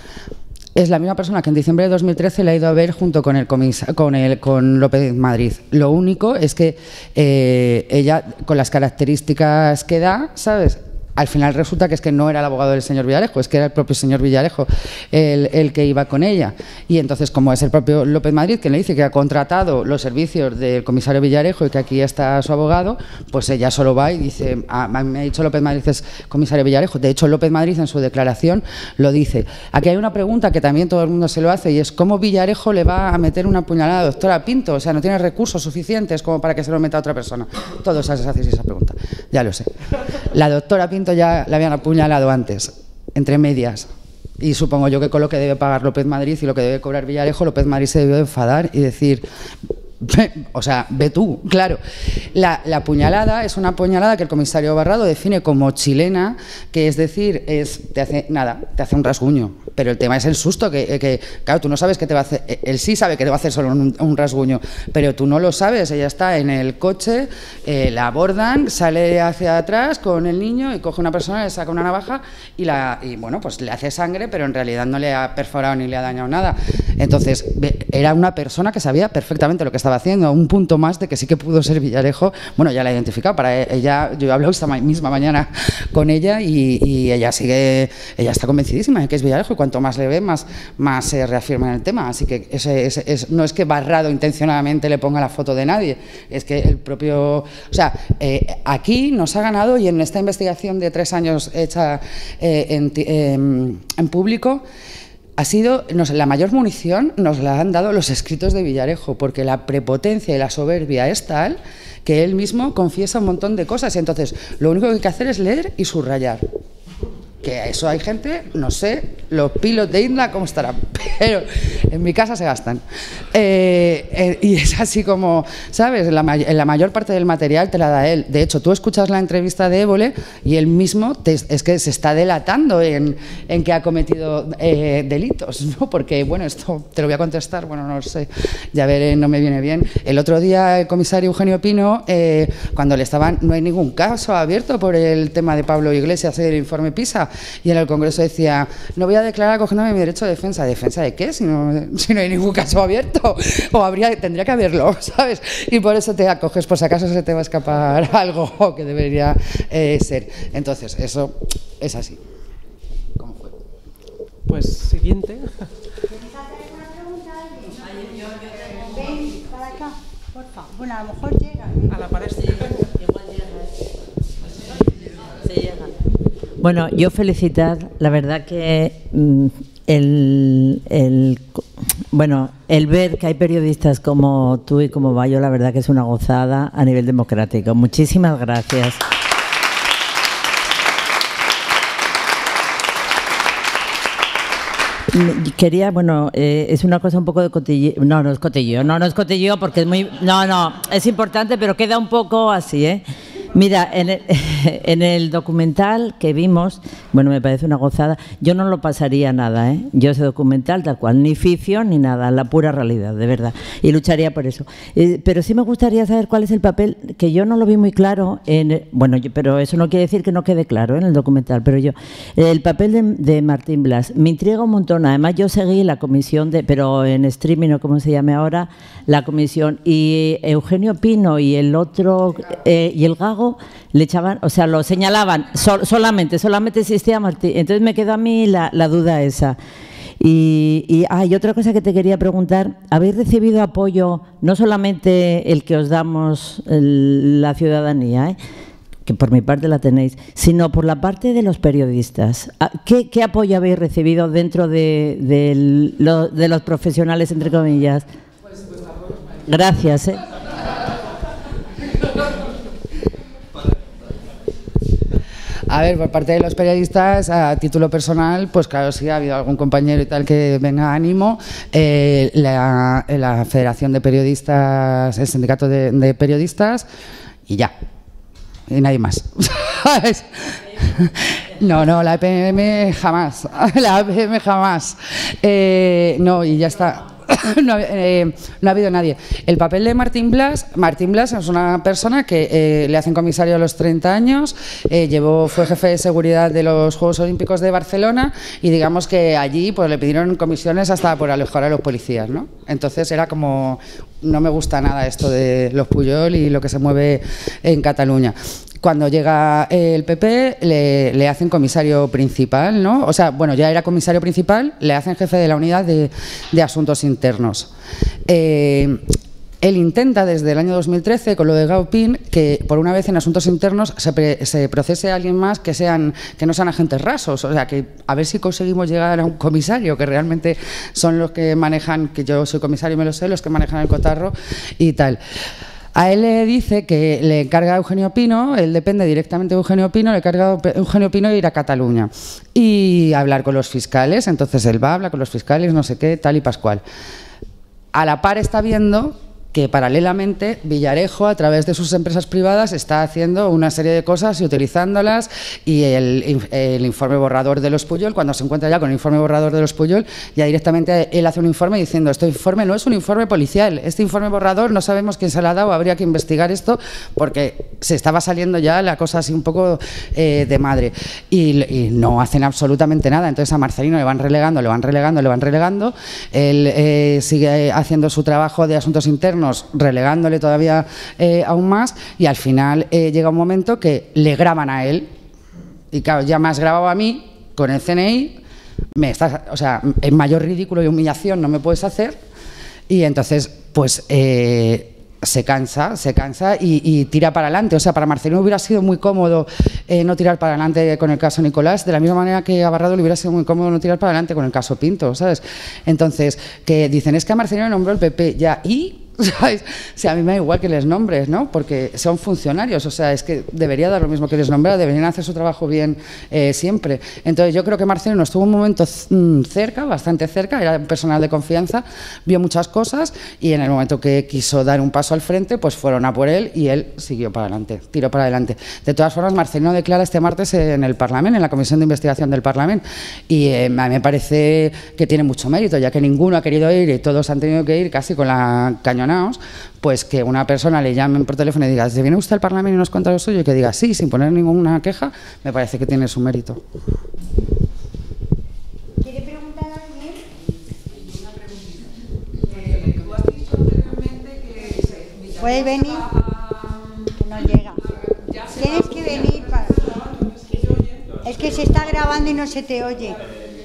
es la misma persona que en diciembre de dos mil trece la ha ido a ver junto con el con el con López Madrid. Lo único es que eh, ella, con las características que da, ¿sabes?, al final resulta que es que no era el abogado del señor Villarejo, es que era el propio señor Villarejo el, el que iba con ella. Y entonces, como es el propio López Madrid quien le dice que ha contratado los servicios del comisario Villarejo y que aquí está su abogado, pues ella solo va y dice, ah, me ha dicho López Madrid es comisario Villarejo. De hecho, López Madrid en su declaración lo dice. Aquí hay una pregunta que también todo el mundo se lo hace, y es ¿cómo Villarejo le va a meter una puñalada a la doctora Pinto? O sea, no tiene recursos suficientes como para que se lo meta a otra persona. Todos hacéis esa pregunta, ya lo sé. La doctora Pinto ya la habían apuñalado antes, entre medias, y supongo yo que con lo que debe pagar López Madrid y lo que debe cobrar Villarejo, López Madrid se debió enfadar y decir, o sea, ve tú, claro. La, la puñalada es una puñalada que el comisario Barrado define como chilena, que es decir, es te hace nada, te hace un rasguño, pero el tema es el susto, que, que claro, tú no sabes qué te va a hacer, él sí sabe que te va a hacer solo un, un rasguño, pero tú no lo sabes. Ella está en el coche, eh, la abordan, sale hacia atrás con el niño y coge una persona, le saca una navaja y, la, y bueno, pues le hace sangre, pero en realidad no le ha perforado ni le ha dañado nada. Entonces, era una persona que sabía perfectamente lo que estaba haciendo, un punto más de que sí que pudo ser Villarejo. Bueno, ya la he identificado, para ella, yo he hablado esta misma mañana con ella y, y ella sigue, ella está convencidísima de que es Villarejo, y cuanto más le ve, más, más se reafirma en el tema. Así que ese, ese, es, no es que Barrado intencionadamente le ponga la foto de nadie, es que el propio... O sea, eh, aquí nos ha ganado, y en esta investigación de tres años hecha eh, en, eh, en público, ha sido, nos, la mayor munición nos la han dado los escritos de Villarejo, porque la prepotencia y la soberbia es tal que él mismo confiesa un montón de cosas, y entonces lo único que hay que hacer es leer y subrayar. Que a eso hay gente, no sé, los pilos de Isla cómo estarán, pero en mi casa se gastan. Eh, eh, y es así como, ¿sabes? La, may la mayor parte del material te la da él. De hecho, tú escuchas la entrevista de Évole y él mismo te, es que se está delatando en, en que ha cometido eh, delitos, ¿no? Porque, bueno, esto te lo voy a contestar, bueno, no lo sé, ya veré, no me viene bien. El otro día el comisario Eugenio Pino, eh, cuando le estaban, no hay ningún caso abierto por el tema de Pablo Iglesias del informe PISA, y en el Congreso decía, no voy a declarar acogiéndome mi derecho de defensa. ¿Defensa de qué? Si no, si no hay ningún caso abierto, o habría, tendría que haberlo, ¿sabes? Y por eso te acoges, por si acaso se te va a escapar algo que debería eh, ser. Entonces, eso es así. ¿Cómo fue? Pues siguiente. ¿Quieres hacer una pregunta a alguien? Yo, yo tengo... Ven para acá, por favor. Bueno, a lo mejor llega. A la pared. Igual llega. Se llega. Bueno, yo felicitar, la verdad que mm, el, el, bueno, el ver que hay periodistas como tú y como Bayo, la verdad que es una gozada a nivel democrático. Muchísimas gracias. Quería, bueno, eh, es una cosa un poco de cotilleo. No, no es cotilleo, no, no es cotilleo porque es muy... No, no, es importante, pero queda un poco así, ¿eh? Mira, en el, en el documental que vimos, bueno, me parece una gozada, yo no lo pasaría nada, ¿eh? Yo ese documental tal cual, ni ficción ni nada, la pura realidad, de verdad, y lucharía por eso. Eh, pero sí me gustaría saber cuál es el papel, que yo no lo vi muy claro, en, bueno, yo, pero eso no quiere decir que no quede claro, ¿eh?, en el documental, pero yo, el papel de, de Martín Blas, me intriga un montón, además yo seguí la comisión, de, pero en streaming o como se llame ahora, la comisión, y Eugenio Pino y el otro, eh, y el Gago, le echaban, o sea, lo señalaban sol, solamente, solamente existía Martín. Entonces me quedó a mí la, la duda esa. Y, y ah, y otra cosa que te quería preguntar, ¿habéis recibido apoyo, no solamente el que os damos el, la ciudadanía, ¿eh?, que por mi parte la tenéis, sino por la parte de los periodistas? ¿Qué, qué apoyo habéis recibido dentro de, de, lo, de los profesionales, entre comillas? Gracias, ¿eh? A ver, por parte de los periodistas, a título personal, pues claro, sí ha habido algún compañero y tal que venga ánimo. Eh, la, la Federación de Periodistas, el Sindicato de, de Periodistas, y ya. Y nadie más. No, no, la E P M jamás. La E P M jamás. Eh, no, y ya está. No, eh, no ha habido nadie. El papel de Martín Blas, Martín Blas es una persona que eh, le hacen comisario a los treinta años, eh, llevó, fue jefe de seguridad de los Juegos Olímpicos de Barcelona y digamos que allí pues le pidieron comisiones hasta por alejar a los policías, ¿no? Entonces era como, no me gusta nada esto de los Pujol y lo que se mueve en Cataluña. Cuando llega el P P le, le hacen comisario principal, ¿no? O sea, bueno, ya era comisario principal, le hacen jefe de la unidad de, de asuntos internos. Eh, él intenta desde el año dos mil trece, con lo de Gaupín, que por una vez en asuntos internos se, pre, se procese a alguien más que, sean, que no sean agentes rasos. O sea, que a ver si conseguimos llegar a un comisario, que realmente son los que manejan, que yo soy comisario y me lo sé, los que manejan el cotarro y tal. A él le dice que le encarga a Eugenio Pino, él depende directamente de Eugenio Pino, le encarga a Eugenio Pino ir a Cataluña y hablar con los fiscales. Entonces él va, habla con los fiscales, no sé qué, tal y pascual. A la par está viendo que paralelamente Villarejo, a través de sus empresas privadas, está haciendo una serie de cosas y utilizándolas, y el, el informe borrador de los Pujol, cuando se encuentra ya con el informe borrador de los Pujol, ya directamente él hace un informe diciendo: este informe no es un informe policial, este informe borrador no sabemos quién se lo ha dado, habría que investigar esto, porque se estaba saliendo ya la cosa así un poco eh, de madre, y, y no hacen absolutamente nada. Entonces a Marcelino le van relegando, le van relegando, le van relegando, él eh, sigue haciendo su trabajo de asuntos internos, relegándole todavía eh, aún más, y al final eh, llega un momento que le graban a él, y claro, ya me has grabado a mí con el C N I, me estás, o sea, en mayor ridículo y humillación no me puedes hacer, y entonces pues eh, se cansa, se cansa y, y tira para adelante. O sea, para Marcelino hubiera sido muy cómodo eh, no tirar para adelante con el caso Nicolás, de la misma manera que a Barrado le hubiera sido muy cómodo no tirar para adelante con el caso Pinto, ¿sabes? Entonces, que dicen, es que a Marcelino nombró el P P, ya, y... ¿sabes? O sea, a mí me da igual que les nombres, ¿no? Porque son funcionarios, o sea, es que debería dar lo mismo que les nombrar, deberían hacer su trabajo bien eh, siempre. Entonces yo creo que Marcelino estuvo un momento cerca, bastante cerca, era personal de confianza, vio muchas cosas, y en el momento que quiso dar un paso al frente, pues fueron a por él y él siguió para adelante, tiró para adelante. De todas formas, Marcelino declara este martes en el Parlamento, en la Comisión de Investigación del Parlamento, y eh, a mí me parece que tiene mucho mérito, ya que ninguno ha querido ir y todos han tenido que ir casi con la cañona, pues que una persona le llamen por teléfono y diga: ¿se viene usted al Parlamento y nos cuenta lo suyo? Y que diga sí, sin poner ninguna queja, me parece que tiene su mérito. ¿Quiere preguntar a alguien? Una preguntita. Eh, tú has dicho anteriormente que se, ¿puedes venir? Que no llega. Tienes que venir para... Es que se está grabando y no se te oye.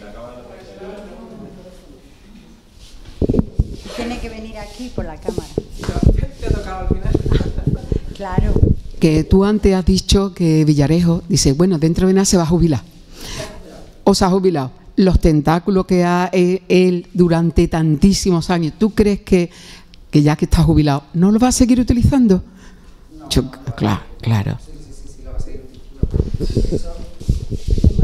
Tiene que venir aquí por la cámara. te ha tocado al final. Claro. Que tú antes has dicho que Villarejo dice, bueno, dentro de nada se va a jubilar. O se ha jubilado. Los tentáculos que ha eh, él durante tantísimos años, ¿tú crees que, que ya que está jubilado, no lo va a seguir utilizando? No. Yo, claro, claro. Sí, sí, sí, sí, lo va a seguir utilizando.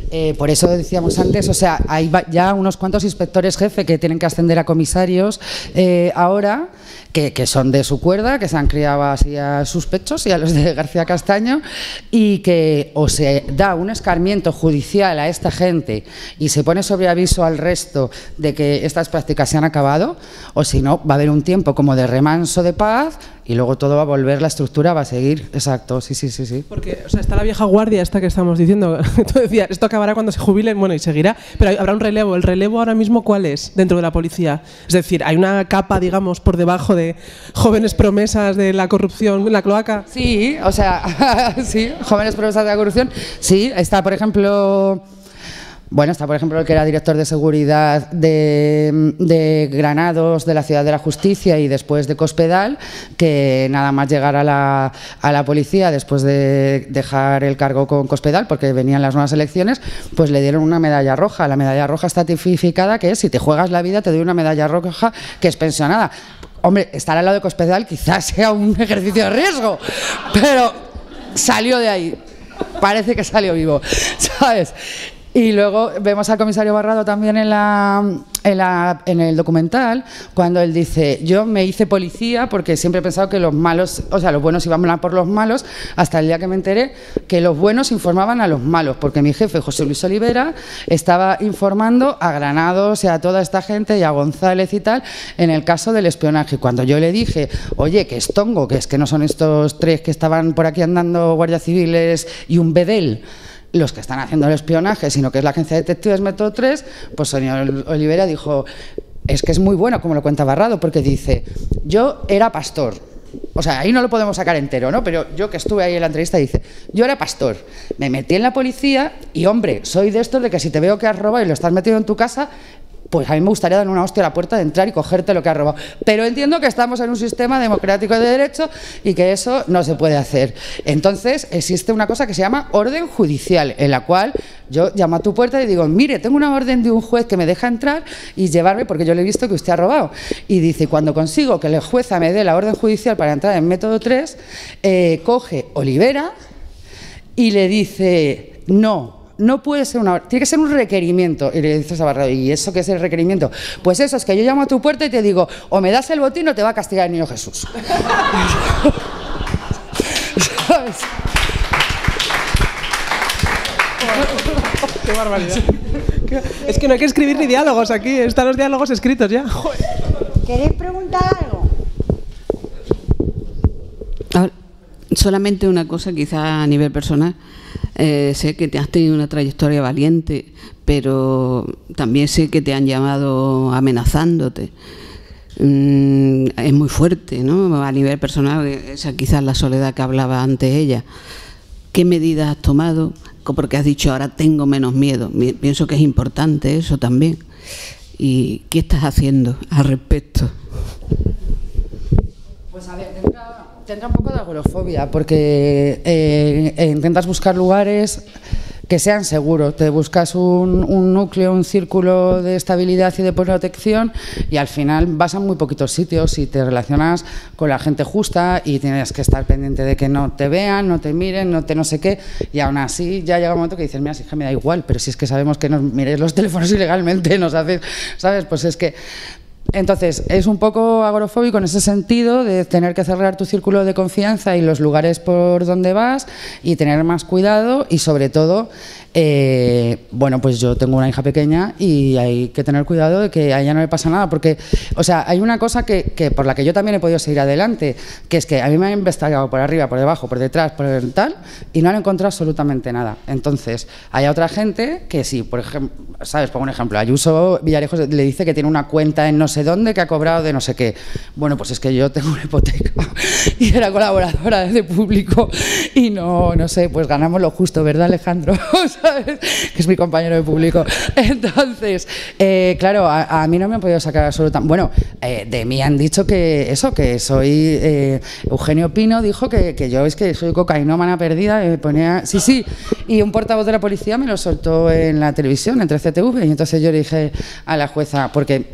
Eh, por eso decíamos antes, o sea, hay ya unos cuantos inspectores jefe que tienen que ascender a comisarios eh, ahora, que, que son de su cuerda, que se han criado así a sus pechos y a los de García Castaño, y que o se da un escarmiento judicial a esta gente y se pone sobre aviso al resto de que estas prácticas se han acabado, o si no, va a haber un tiempo como de remanso de paz y luego todo va a volver, la estructura va a seguir. Exacto, sí, sí, sí, sí. Porque, o sea, está la vieja guardia esta que estamos diciendo. Tú decías, esto acabará cuando se jubilen, bueno, y seguirá, pero habrá un relevo. ¿El relevo ahora mismo cuál es dentro de la policía? Es decir, ¿hay una capa, digamos, por debajo de jóvenes promesas de la corrupción en la cloaca? Sí, o sea, sí, jóvenes promesas de la corrupción. Sí, está, por ejemplo... Bueno, está por ejemplo el que era director de seguridad de, de Granados, de la Ciudad de la Justicia y después de Cospedal, que nada más llegar a la, a la policía después de dejar el cargo con Cospedal, porque venían las nuevas elecciones, pues le dieron una medalla roja. La medalla roja está tipificada, que es si te juegas la vida te doy una medalla roja que es pensionada. Hombre, estar al lado de Cospedal quizás sea un ejercicio de riesgo, pero salió de ahí. Parece que salió vivo, ¿sabes? Y luego vemos al comisario Barrado también en, la, en, la, en el documental, cuando él dice, yo me hice policía porque siempre he pensado que los malos, o sea, los buenos iban a por los malos, hasta el día que me enteré que los buenos informaban a los malos, porque mi jefe, José Luis Olivera, estaba informando a Granados y a toda esta gente y a González y tal, en el caso del espionaje. Cuando yo le dije, oye, que es tongo, que es que no son estos tres que estaban por aquí andando guardias civiles y un bedel, los que están haciendo el espionaje, sino que es la agencia de detectives Método tres, pues señor Olivera dijo, es que es muy bueno como lo cuenta Barrado, porque dice, yo era pastor, o sea, ahí no lo podemos sacar entero, ¿no? Pero yo que estuve ahí en la entrevista dice, yo era pastor, me metí en la policía y hombre, soy de estos de que si te veo que has robado y lo estás metido en tu casa, pues a mí me gustaría dar una hostia a la puerta de entrar y cogerte lo que has robado. Pero entiendo que estamos en un sistema democrático de derecho y que eso no se puede hacer. Entonces, existe una cosa que se llama orden judicial, en la cual yo llamo a tu puerta y digo, mire, tengo una orden de un juez que me deja entrar y llevarme porque yo le he visto que usted ha robado. Y dice, cuando consigo que la jueza me dé la orden judicial para entrar en Método tres, eh, coge Olivera y le dice, no, no puede ser una... tiene que ser un requerimiento. Y le dices a Barrado, ¿y eso qué es el requerimiento? Pues eso, es que yo llamo a tu puerta y te digo, o me das el botín o te va a castigar el niño Jesús. ¿Sabes? ¡Qué barbaridad! Es que no hay que escribir ni diálogos aquí, están los diálogos escritos ya. Joder. ¿Queréis preguntar algo? Ahora, solamente una cosa, quizá a nivel personal. Eh, sé que te has tenido una trayectoria valiente, pero también sé que te han llamado amenazándote. Mm, es muy fuerte, ¿no? A nivel personal, esa quizás la soledad que hablaba antes ella. ¿Qué medidas has tomado? Porque has dicho, ahora tengo menos miedo. Pienso que es importante eso también. ¿Y qué estás haciendo al respecto? Pues a ver, tendrá, tendrá un poco de agorafobia, porque eh, eh, intentas buscar lugares que sean seguros, te buscas un, un núcleo, un círculo de estabilidad y de protección y al final vas a muy poquitos sitios y te relacionas con la gente justa y tienes que estar pendiente de que no te vean, no te miren, no te no sé qué, y aún así ya llega un momento que dices, mira, si es que me da igual, pero si es que sabemos que nos miréis los teléfonos ilegalmente, nos haces, ¿sabes? Pues es que... Entonces, es un poco agorafóbico en ese sentido de tener que cerrar tu círculo de confianza y los lugares por donde vas y tener más cuidado y sobre todo, eh, bueno, pues yo tengo una hija pequeña y hay que tener cuidado de que a ella no le pasa nada porque, o sea, hay una cosa que, que por la que yo también he podido seguir adelante, que es que a mí me han investigado por arriba, por debajo, por detrás, por el tal y no han encontrado absolutamente nada. Entonces, hay otra gente que sí, por ejemplo, ¿sabes? Pongo un ejemplo, Ayuso Villarejos le dice que tiene una cuenta en no sé dónde que ha cobrado de no sé qué. Bueno, pues es que yo tengo una hipoteca y era colaboradora de Público y no, no sé, pues ganamos lo justo, ¿verdad, Alejandro? ¿Sabes? Que es mi compañero de Público. Entonces, eh, claro, a, a mí no me han podido sacar absolutamente... Bueno, eh, de mí han dicho que eso, que soy... Eh, Eugenio Pino dijo que, que yo es que soy cocainómana perdida, me ponía... Sí, sí, y un portavoz de la policía me lo soltó en la televisión, en tres C T V, y entonces yo le dije a la jueza, porque...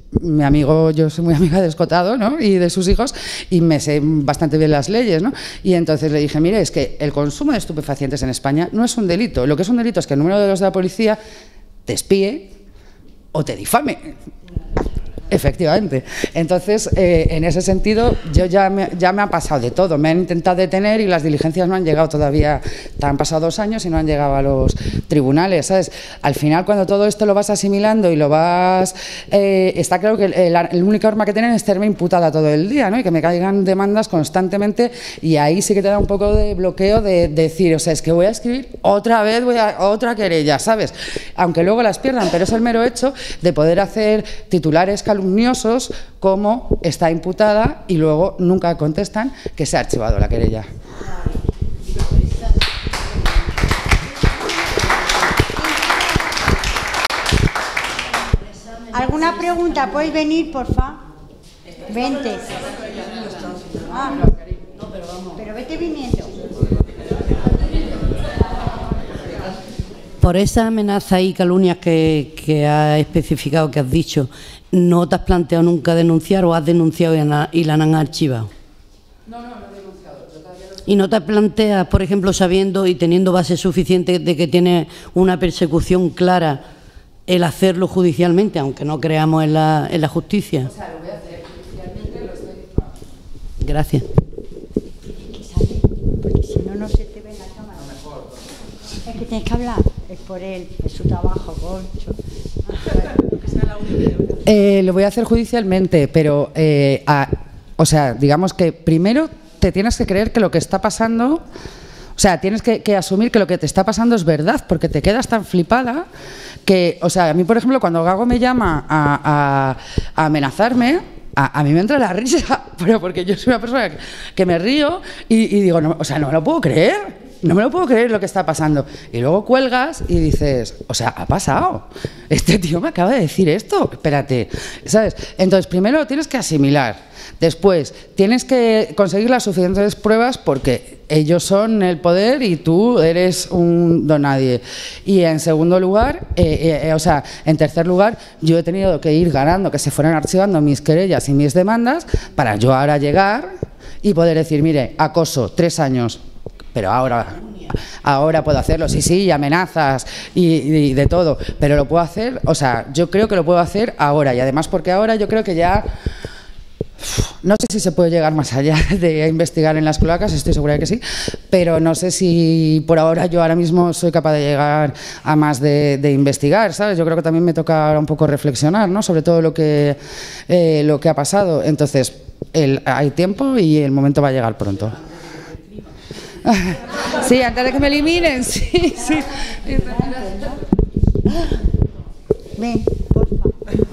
mi amigo, yo soy muy amiga de Escotado, ¿no? Y de sus hijos, y me sé bastante bien las leyes, ¿no? Y entonces le dije, mire, es que el consumo de estupefacientes en España no es un delito. Lo que es un delito es que el número de los de la policía te espíe o te difame. Efectivamente. Entonces, eh, en ese sentido, yo ya me, ya me ha pasado de todo. Me han intentado detener y las diligencias no han llegado todavía. Han pasado dos años y no han llegado a los tribunales, ¿sabes? Al final, cuando todo esto lo vas asimilando y lo vas... Eh, está claro que el, la, la única arma que tienen es tenerme imputada todo el día, ¿no? Y que me caigan demandas constantemente, y ahí sí que te da un poco de bloqueo de, de decir, o sea, es que voy a escribir otra vez, voy a otra querella, ¿sabes? Aunque luego las pierdan, pero es el mero hecho de poder hacer titulares calumniosos como está imputada y luego nunca contestan que se ha archivado la querella. ¿Alguna pregunta? ¿Puedes venir, porfa? Vente. Ah, pero vete viniendo. Por esa amenaza y calumnias que, que has especificado, que has dicho, ¿no te has planteado nunca denunciar o has denunciado y, ana, y la han archivado? No, no, no he denunciado. ¿Y no te planteas, por ejemplo, sabiendo y teniendo base suficiente de que tiene una persecución clara, el hacerlo judicialmente, aunque no creamos en la, en la justicia? O sea, lo voy a hacer judicialmente, lo estoy... Gracias. Porque si no, no se te ve en la cámara. Es que tienes que hablar. Es por él, es su trabajo, Concho. Eh, lo voy a hacer judicialmente, pero, eh, a, o sea, digamos que primero te tienes que creer que lo que está pasando, o sea, tienes que, que asumir que lo que te está pasando es verdad, porque te quedas tan flipada que, o sea, a mí, por ejemplo, cuando Gago me llama a, a, a amenazarme, a, a mí me entra la risa, pero porque yo soy una persona que, que me río y, y digo, no, o sea, no me lo puedo creer. No me lo puedo creer lo que está pasando. Y luego cuelgas y dices, o sea, ha pasado. Este tío me acaba de decir esto. Espérate, ¿sabes? Entonces, primero tienes que asimilar. Después, tienes que conseguir las suficientes pruebas porque ellos son el poder y tú eres un donadie. Y en segundo lugar, eh, eh, o sea, en tercer lugar, yo he tenido que ir ganando, que se fueran archivando mis querellas y mis demandas para yo ahora llegar y poder decir, mire, acoso, tres años. Pero ahora, ahora puedo hacerlo, sí, sí, y amenazas y, y de todo, pero lo puedo hacer, o sea, yo creo que lo puedo hacer ahora, y además porque ahora yo creo que ya, no sé si se puede llegar más allá de investigar en las cloacas, estoy segura de que sí, pero no sé si por ahora yo ahora mismo soy capaz de llegar a más de, de investigar, ¿sabes? Yo creo que también me toca ahora un poco reflexionar, ¿no? Sobre todo lo que, eh, lo que ha pasado, entonces el, hay tiempo y el momento va a llegar pronto. Sí, antes de que me eliminen, sí, sí. Ven, por favor.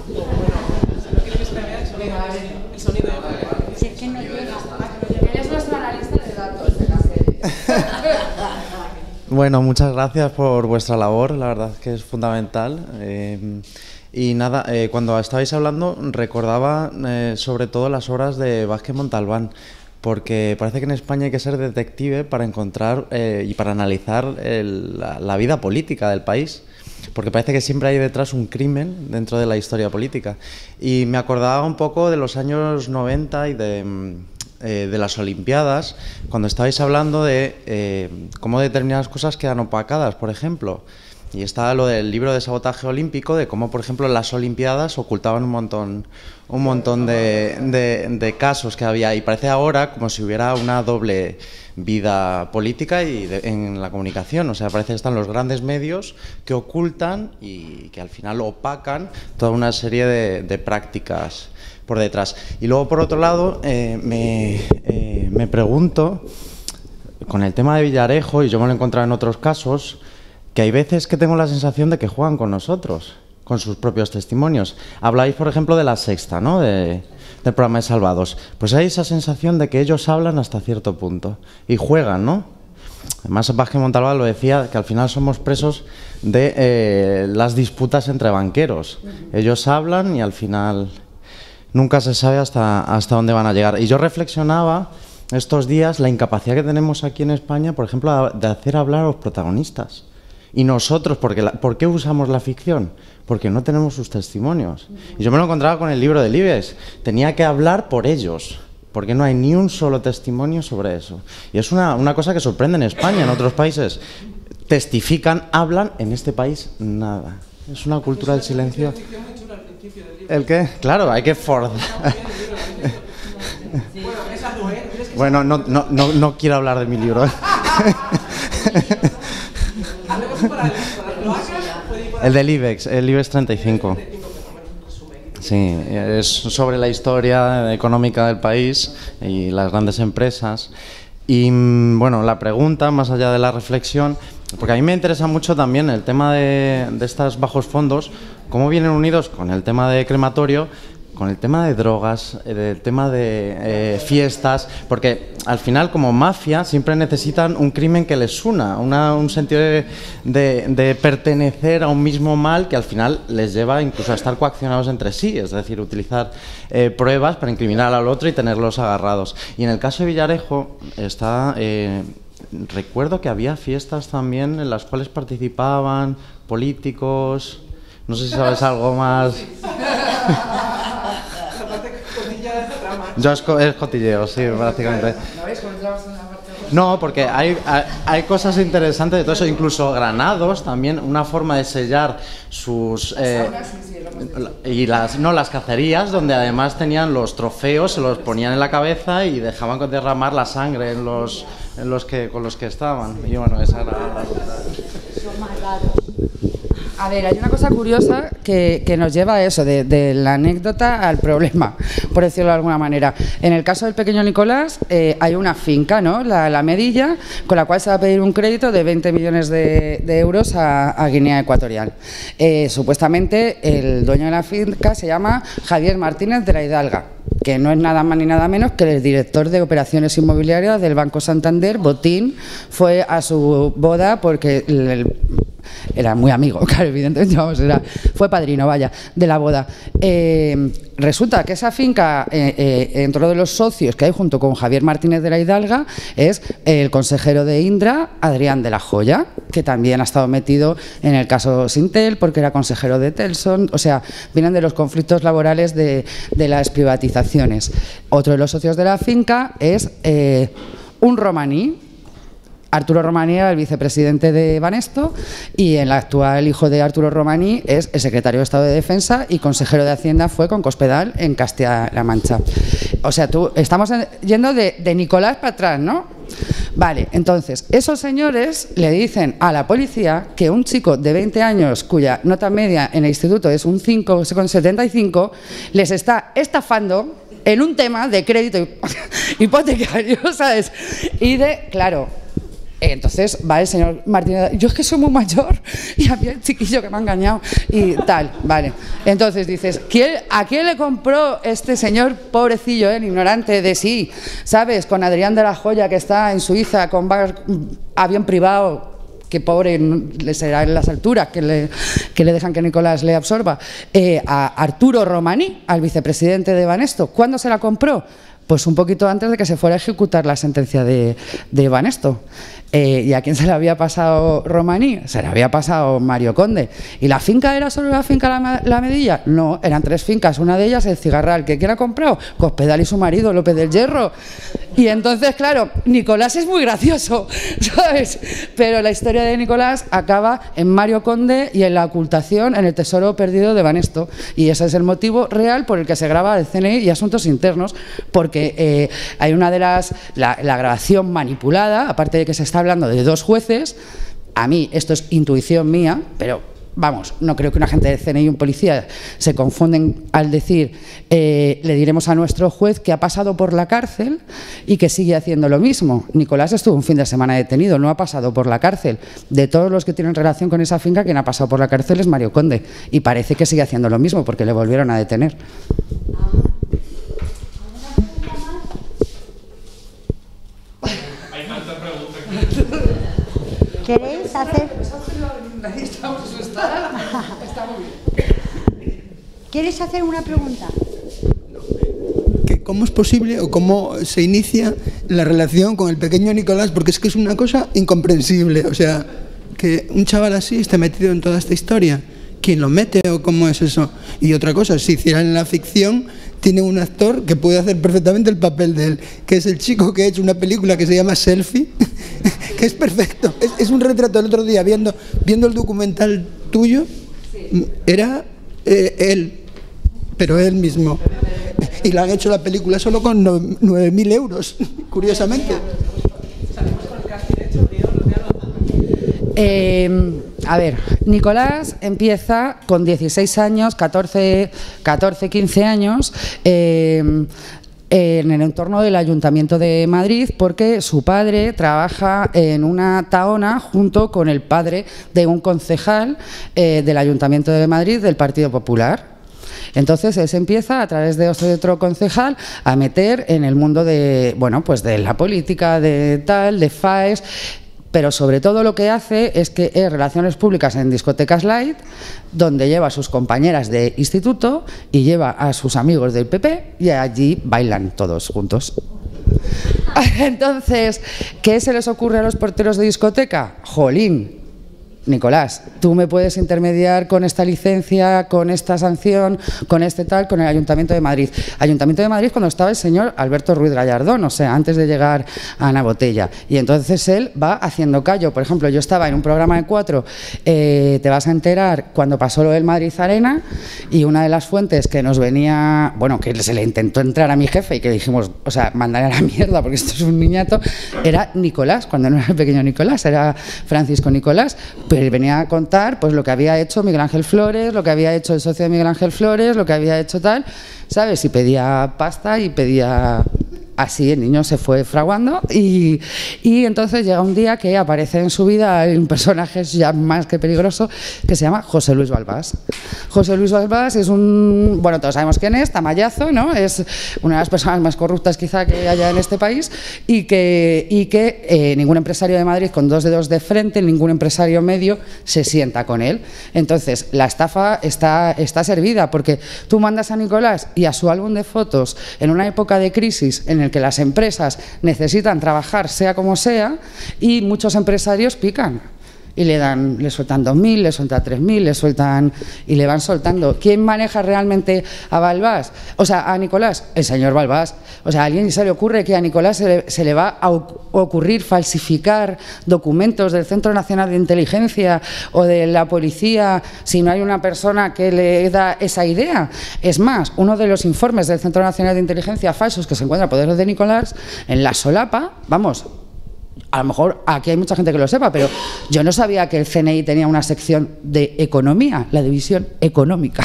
Si es que no llega. Él es nuestro analista de datos de la serie. Bueno, muchas gracias por vuestra labor, la verdad es que es fundamental. Eh, y nada, eh, cuando estabais hablando recordaba eh, sobre todo las obras de Vázquez Montalbán, porque parece que en España hay que ser detective para encontrar eh, y para analizar el, la, la vida política del país, porque parece que siempre hay detrás un crimen dentro de la historia política. Y me acordaba un poco de los años noventa y de, eh, de las Olimpiadas, cuando estabais hablando de eh, cómo determinadas cosas quedan opacadas, por ejemplo. Y estaba lo del libro de sabotaje olímpico, de cómo, por ejemplo, las Olimpiadas ocultaban un montón, un montón de, de, de casos que había. Y parece ahora como si hubiera una doble vida política y de, en la comunicación. O sea, parece que están los grandes medios que ocultan y que al final opacan toda una serie de, de prácticas por detrás. Y luego, por otro lado, eh, me, eh, me pregunto, con el tema de Villarejo, y yo me lo he encontrado en otros casos, que hay veces que tengo la sensación de que juegan con nosotros, con sus propios testimonios. Habláis, por ejemplo, de La Sexta, ¿no? De, del programa de Salvados. Pues hay esa sensación de que ellos hablan hasta cierto punto y juegan, ¿no? Además, Vázquez Montalbán lo decía, que al final somos presos de eh, las disputas entre banqueros. Ellos hablan y al final nunca se sabe hasta, hasta dónde van a llegar. Y yo reflexionaba estos días la incapacidad que tenemos aquí en España, por ejemplo, de hacer hablar a los protagonistas. Y nosotros, porque la, ¿por qué usamos la ficción? Porque no tenemos sus testimonios. Y yo me lo encontraba con el libro del IBEX. Tenía que hablar por ellos, porque no hay ni un solo testimonio sobre eso. Y es una, una cosa que sorprende en España, en otros países. Testifican, hablan, en este país nada. Es una cultura del silencio. ¿El qué? Claro, hay que forzar. Bueno, no, no, no, no quiero hablar de mi libro. El del IBEX, el IBEX treinta y cinco. Sí, es sobre la historia económica del país y las grandes empresas. Y bueno, la pregunta, más allá de la reflexión, porque a mí me interesa mucho también el tema de, de estos bajos fondos, cómo vienen unidos con el tema de crematorio, con el tema de drogas, el tema de eh, fiestas, porque al final como mafia siempre necesitan un crimen que les una, una, un sentido de, de, de pertenecer a un mismo mal que al final les lleva incluso a estar coaccionados entre sí, es decir, utilizar eh, pruebas para incriminar al otro y tenerlos agarrados. Y en el caso de Villarejo está... Eh, recuerdo que había fiestas también en las cuales participaban políticos, no sé si sabes algo más... Yo es, es cotilleo, sí, prácticamente. No, porque hay, hay, hay cosas interesantes de todo eso, incluso granados también, una forma de sellar sus... Eh, y las, no, las cacerías, donde además tenían los trofeos, se los ponían en la cabeza y dejaban derramar la sangre en los, en los que, con los que estaban. Y bueno, esa era la... A ver, hay una cosa curiosa que, que nos lleva a eso, de, de la anécdota al problema, por decirlo de alguna manera. En el caso del pequeño Nicolás, eh, hay una finca, ¿no? La, la Medilla, con la cual se va a pedir un crédito de veinte millones de, de euros a, a Guinea Ecuatorial. Eh, supuestamente, el dueño de la finca se llama Javier Martínez de la Hidalga, que no es nada más ni nada menos que el director de operaciones inmobiliarias del Banco Santander. Botín fue a su boda porque el, el, era muy amigo, claro, evidentemente, vamos, era, fue padrino, vaya, de la boda. Eh, resulta que esa finca, eh, eh, dentro de los socios que hay junto con Javier Martínez de la Hidalga, es el consejero de Indra, Adrián de la Joya, que también ha estado metido en el caso Sintel, porque era consejero de Telson, o sea, vienen de los conflictos laborales de, de las privatizaciones. Otro de los socios de la finca es eh, un romaní, Arturo Romaní era el vicepresidente de Banesto y el actual hijo de Arturo Romaní es el secretario de Estado de Defensa y consejero de Hacienda fue con Cospedal en Castilla-La Mancha. O sea, tú estamos yendo de, de Nicolás para atrás, ¿no? Vale, entonces, esos señores le dicen a la policía que un chico de veinte años cuya nota media en el instituto es un cinco coma setenta y cinco les está estafando en un tema de crédito hipotecario, ¿sabes? Y de, claro... Entonces va el señor Martínez, yo es que soy muy mayor y había el chiquillo que me ha engañado y tal, vale. Entonces dices, ¿quién, ¿a quién le compró este señor pobrecillo, el ignorante de sí? ¿Sabes? Con Adrián de la Joya, que está en Suiza con bar, avión privado, que pobre le será en las alturas que le, que le dejan que Nicolás le absorba, eh, a Arturo Romaní, al vicepresidente de Banesto. ¿Cuándo se la compró? Pues un poquito antes de que se fuera a ejecutar la sentencia de, de Banesto. Eh, ¿Y a quién se le había pasado Romaní? Se le había pasado Mario Conde. ¿Y la finca era solo la finca La, la Medilla? No, eran tres fincas. Una de ellas el Cigarral. ¿Que quién ha comprado? Cospedal y su marido, López del Hierro. Y entonces, claro, Nicolás es muy gracioso, ¿sabes? Pero la historia de Nicolás acaba en Mario Conde y en la ocultación en el tesoro perdido de Banesto. Y ese es el motivo real por el que se graba el C N I y Asuntos Internos, porque eh, hay una de las... La, la grabación manipulada, aparte de que se está hablando de dos jueces, a mí esto es intuición mía, pero vamos, no creo que un agente del C N I y un policía se confunden al decir eh, le diremos a nuestro juez que ha pasado por la cárcel y que sigue haciendo lo mismo. Nicolás estuvo un fin de semana detenido, no ha pasado por la cárcel. De todos los que tienen relación con esa finca, quien ha pasado por la cárcel es Mario Conde y parece que sigue haciendo lo mismo porque le volvieron a detener. ¿Queréis hacer? ¿Quieres hacer una pregunta? Que ¿Cómo es posible o cómo se inicia la relación con el pequeño Nicolás? Porque es que es una cosa incomprensible. O sea, que que un chaval así esté metido en toda esta historia? ¿Quién lo mete o cómo es eso? Y otra cosa, si hicieran en la ficción, tiene un actor que puede hacer perfectamente el papel de él, que es el chico que ha hecho una película que se llama Selfie, que es perfecto. Es, es un retrato. El otro día, viendo, viendo el documental tuyo, era eh, él, pero él mismo. Y le han hecho la película solo con nueve mil euros, curiosamente. Eh, a ver, Nicolás empieza con dieciséis años, catorce, quince años, eh, en el entorno del Ayuntamiento de Madrid, porque su padre trabaja en una taona junto con el padre de un concejal eh, del Ayuntamiento de Madrid del Partido Popular. Entonces él se empieza a través de otro concejal a meter en el mundo de, bueno, pues de la política, de tal, de FAES. Pero sobre todo lo que hace es que es relaciones públicas en discotecas light, donde lleva a sus compañeras de instituto y lleva a sus amigos del P P y allí bailan todos juntos. Entonces, ¿qué se les ocurre a los porteros de discoteca? Jolín, Nicolás, tú me puedes intermediar con esta licencia, con esta sanción, con este tal, con el Ayuntamiento de Madrid. Ayuntamiento de Madrid cuando estaba el señor Alberto Ruiz Gallardón, o sea, antes de llegar a Ana Botella. Y entonces él va haciendo callo. Por ejemplo, yo estaba en un programa de cuatro, eh, te vas a enterar cuando pasó lo del Madrid Arena, y una de las fuentes que nos venía, bueno, que se le intentó entrar a mi jefe y que dijimos, o sea, mandaré a la mierda porque esto es un niñato, era Nicolás, cuando no era el pequeño Nicolás, era Francisco Nicolás. Pero venía a contar pues lo que había hecho Miguel Ángel Flores, lo que había hecho el socio de Miguel Ángel Flores, lo que había hecho tal, ¿sabes? Y pedía pasta y pedía... Así el niño se fue fraguando y, y entonces llega un día que aparece en su vida un personaje ya más que peligroso que se llama José Luis Balbás. José Luis Balbás es un, bueno, todos sabemos quién es, tamallazo, ¿no? Es una de las personas más corruptas quizá que haya en este país y que, y que eh, ningún empresario de Madrid con dos dedos de frente, ningún empresario medio se sienta con él. Entonces la estafa está, está servida porque tú mandas a Nicolás y a su álbum de fotos en una época de crisis en el que las empresas necesitan trabajar sea como sea y muchos empresarios pican y le dan, le sueltan dos mil, le sueltan tres mil, le sueltan y le van soltando. ¿Quién maneja realmente a Balbás? O sea, a Nicolás, el señor Balbás. O sea, a alguien se le ocurre que a Nicolás se le, se le va a ocurrir falsificar documentos del Centro Nacional de Inteligencia o de la policía si no hay una persona que le da esa idea. Es más, uno de los informes del Centro Nacional de Inteligencia falsos que se encuentra a poder de Nicolás, en la solapa, vamos, a lo mejor aquí hay mucha gente que lo sepa, pero yo no sabía que el C N I tenía una sección de economía, la división económica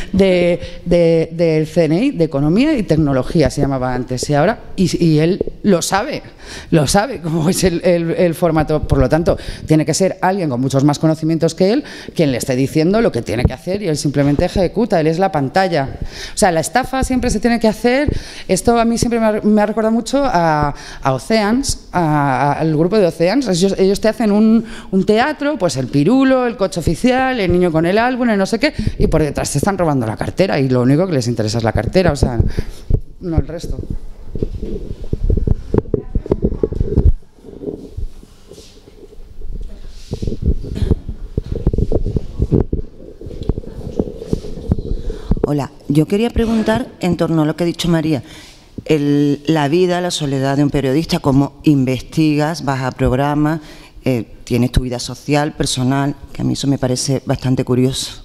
de, de, del C N I, de economía y tecnología se llamaba antes, y ahora, y, y él lo sabe, lo sabe cómo es el, el, el formato, por lo tanto, tiene que ser alguien con muchos más conocimientos que él, quien le esté diciendo lo que tiene que hacer y él simplemente ejecuta, él es la pantalla. O sea, la estafa siempre se tiene que hacer, esto a mí siempre me ha, me ha recordado mucho a, a Oceans, a, a al grupo de Oceans. Ellos, ellos te hacen un, un teatro, pues el pirulo, el coche oficial, el niño con el álbum, el no sé qué, y por detrás te están robando la cartera y lo único que les interesa es la cartera, o sea, no el resto. Hola, yo quería preguntar en torno a lo que ha dicho María. El, la vida, la soledad de un periodista, cómo investigas, vas a programas, eh, tienes tu vida social, personal, que a mí eso me parece bastante curioso.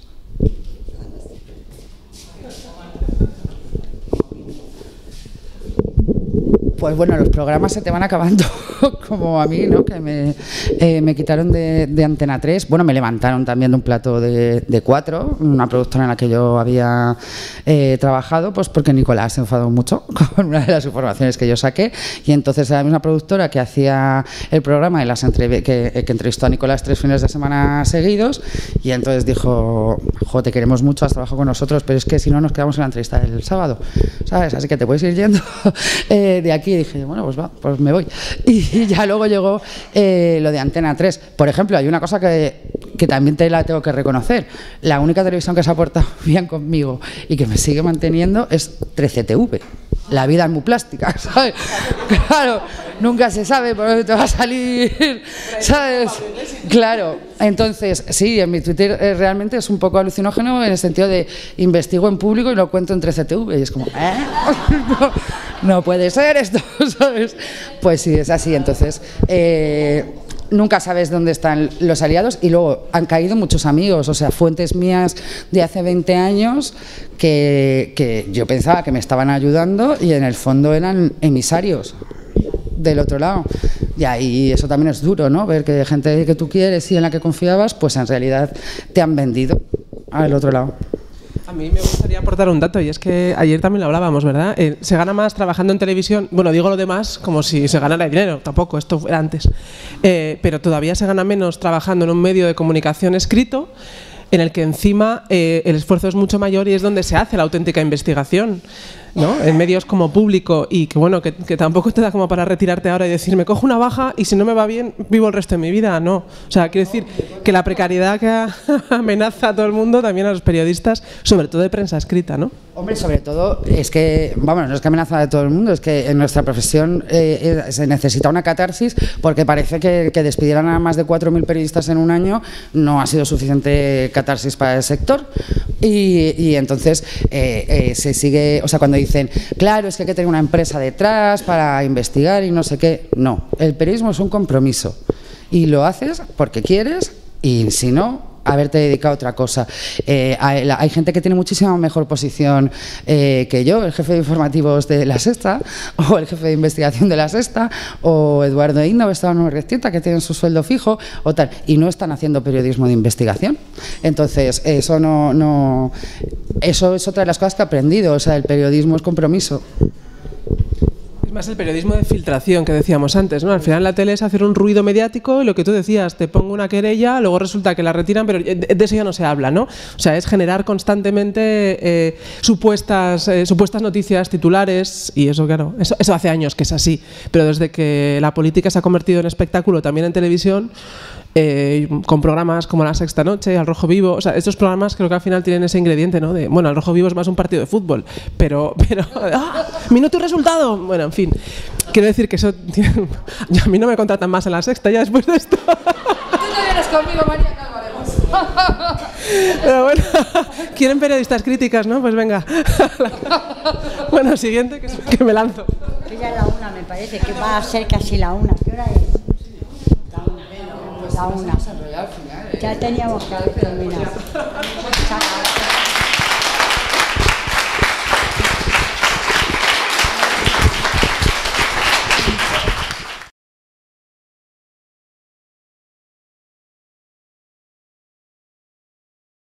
Pues bueno, los programas se te van acabando, como a mí, ¿no? Que me, eh, me quitaron de, de Antena tres. Bueno, me levantaron también de un plato de, de cuatro, una productora en la que yo había eh, trabajado, pues porque Nicolás se enfadó mucho con una de las informaciones que yo saqué. Y entonces era la misma productora que hacía el programa y las entrev que, que entrevistó a Nicolás tres fines de semana seguidos. Y entonces dijo: jo, te queremos mucho, has trabajado con nosotros, pero es que si no nos quedamos en la entrevista el sábado, ¿sabes? Así que te puedes ir yendo eh, de aquí. Y dije, bueno, pues va, pues me voy. Y ya luego llegó eh, lo de Antena tres. Por ejemplo, hay una cosa que, que también te la tengo que reconocer. La única televisión que se ha portado bien conmigo y que me sigue manteniendo es trece T V. La vida es muy plástica, ¿sabes? Claro, nunca se sabe por dónde te va a salir, ¿sabes? Claro, entonces, sí, en mi Twitter eh, realmente es un poco alucinógeno en el sentido de investigo en público y lo cuento entre C T V y es como, ¿eh? no, no puede ser esto, ¿sabes? Pues sí, es así, entonces... Eh, nunca sabes dónde están los aliados y luego han caído muchos amigos, o sea, fuentes mías de hace veinte años que, que yo pensaba que me estaban ayudando y en el fondo eran emisarios del otro lado. Y ahí eso también es duro, ¿no? Ver que gente que tú quieres y en la que confiabas, pues en realidad te han vendido al otro lado. A mí me gustaría aportar un dato y es que ayer también lo hablábamos, ¿verdad? Eh, se gana más trabajando en televisión, bueno, digo lo demás como si se ganara dinero, tampoco, esto era antes, eh, pero todavía se gana menos trabajando en un medio de comunicación escrito en el que encima eh, el esfuerzo es mucho mayor y es donde se hace la auténtica investigación, ¿no? En medios como Público y que bueno, que, que tampoco te da como para retirarte ahora y decir, me cojo una baja y si no me va bien, vivo el resto de mi vida, no. O sea, quiero decir que la precariedad que amenaza a todo el mundo, también a los periodistas, sobre todo de prensa escrita, ¿no? Hombre, sobre todo, es que, vamos, no es que amenaza a todo el mundo, es que en nuestra profesión eh, eh, se necesita una catarsis porque parece que, que despidieran a más de cuatro mil periodistas en un año no ha sido suficiente catarsis para el sector y, y entonces eh, eh, se sigue, o sea, cuando dicen, claro, es que hay que tener una empresa detrás para investigar y no sé qué, no, el periodismo es un compromiso y lo haces porque quieres y si no, haberte dedicado a otra cosa. Eh, hay, hay gente que tiene muchísima mejor posición eh, que yo, el jefe de informativos de La Sexta, o el jefe de investigación de La Sexta, o Eduardo Inda, o Esteban Restieta, que tienen su sueldo fijo, o tal, y no están haciendo periodismo de investigación. Entonces, eso no, no, eso es otra de las cosas que he aprendido, o sea, el periodismo es compromiso. Más el periodismo de filtración que decíamos antes, ¿no? Al final la tele es hacer un ruido mediático y lo que tú decías, te pongo una querella, luego resulta que la retiran, pero de eso ya no se habla, ¿no? O sea, es generar constantemente eh, supuestas, eh, supuestas noticias titulares y eso, claro, eso, eso hace años que es así, pero desde que la política se ha convertido en espectáculo también en televisión, Eh, con programas como La Sexta Noche, Al Rojo Vivo, o sea, estos programas creo que al final tienen ese ingrediente, ¿no? De, bueno, Al Rojo Vivo es más un partido de fútbol, pero, pero ¡ah! Minuto y resultado. Bueno, en fin, quiero decir que eso tiene, a mí no me contratan más en La Sexta ya después de esto. Tú no vienes conmigo, María, que algo haremos. Pero bueno, quieren periodistas críticas, ¿no? Pues venga. Bueno, siguiente, que, que me lanzo. Que ya es la una, me parece, que va a ser casi la una. ¿Qué hora es? La una. Ya teníamos que terminar.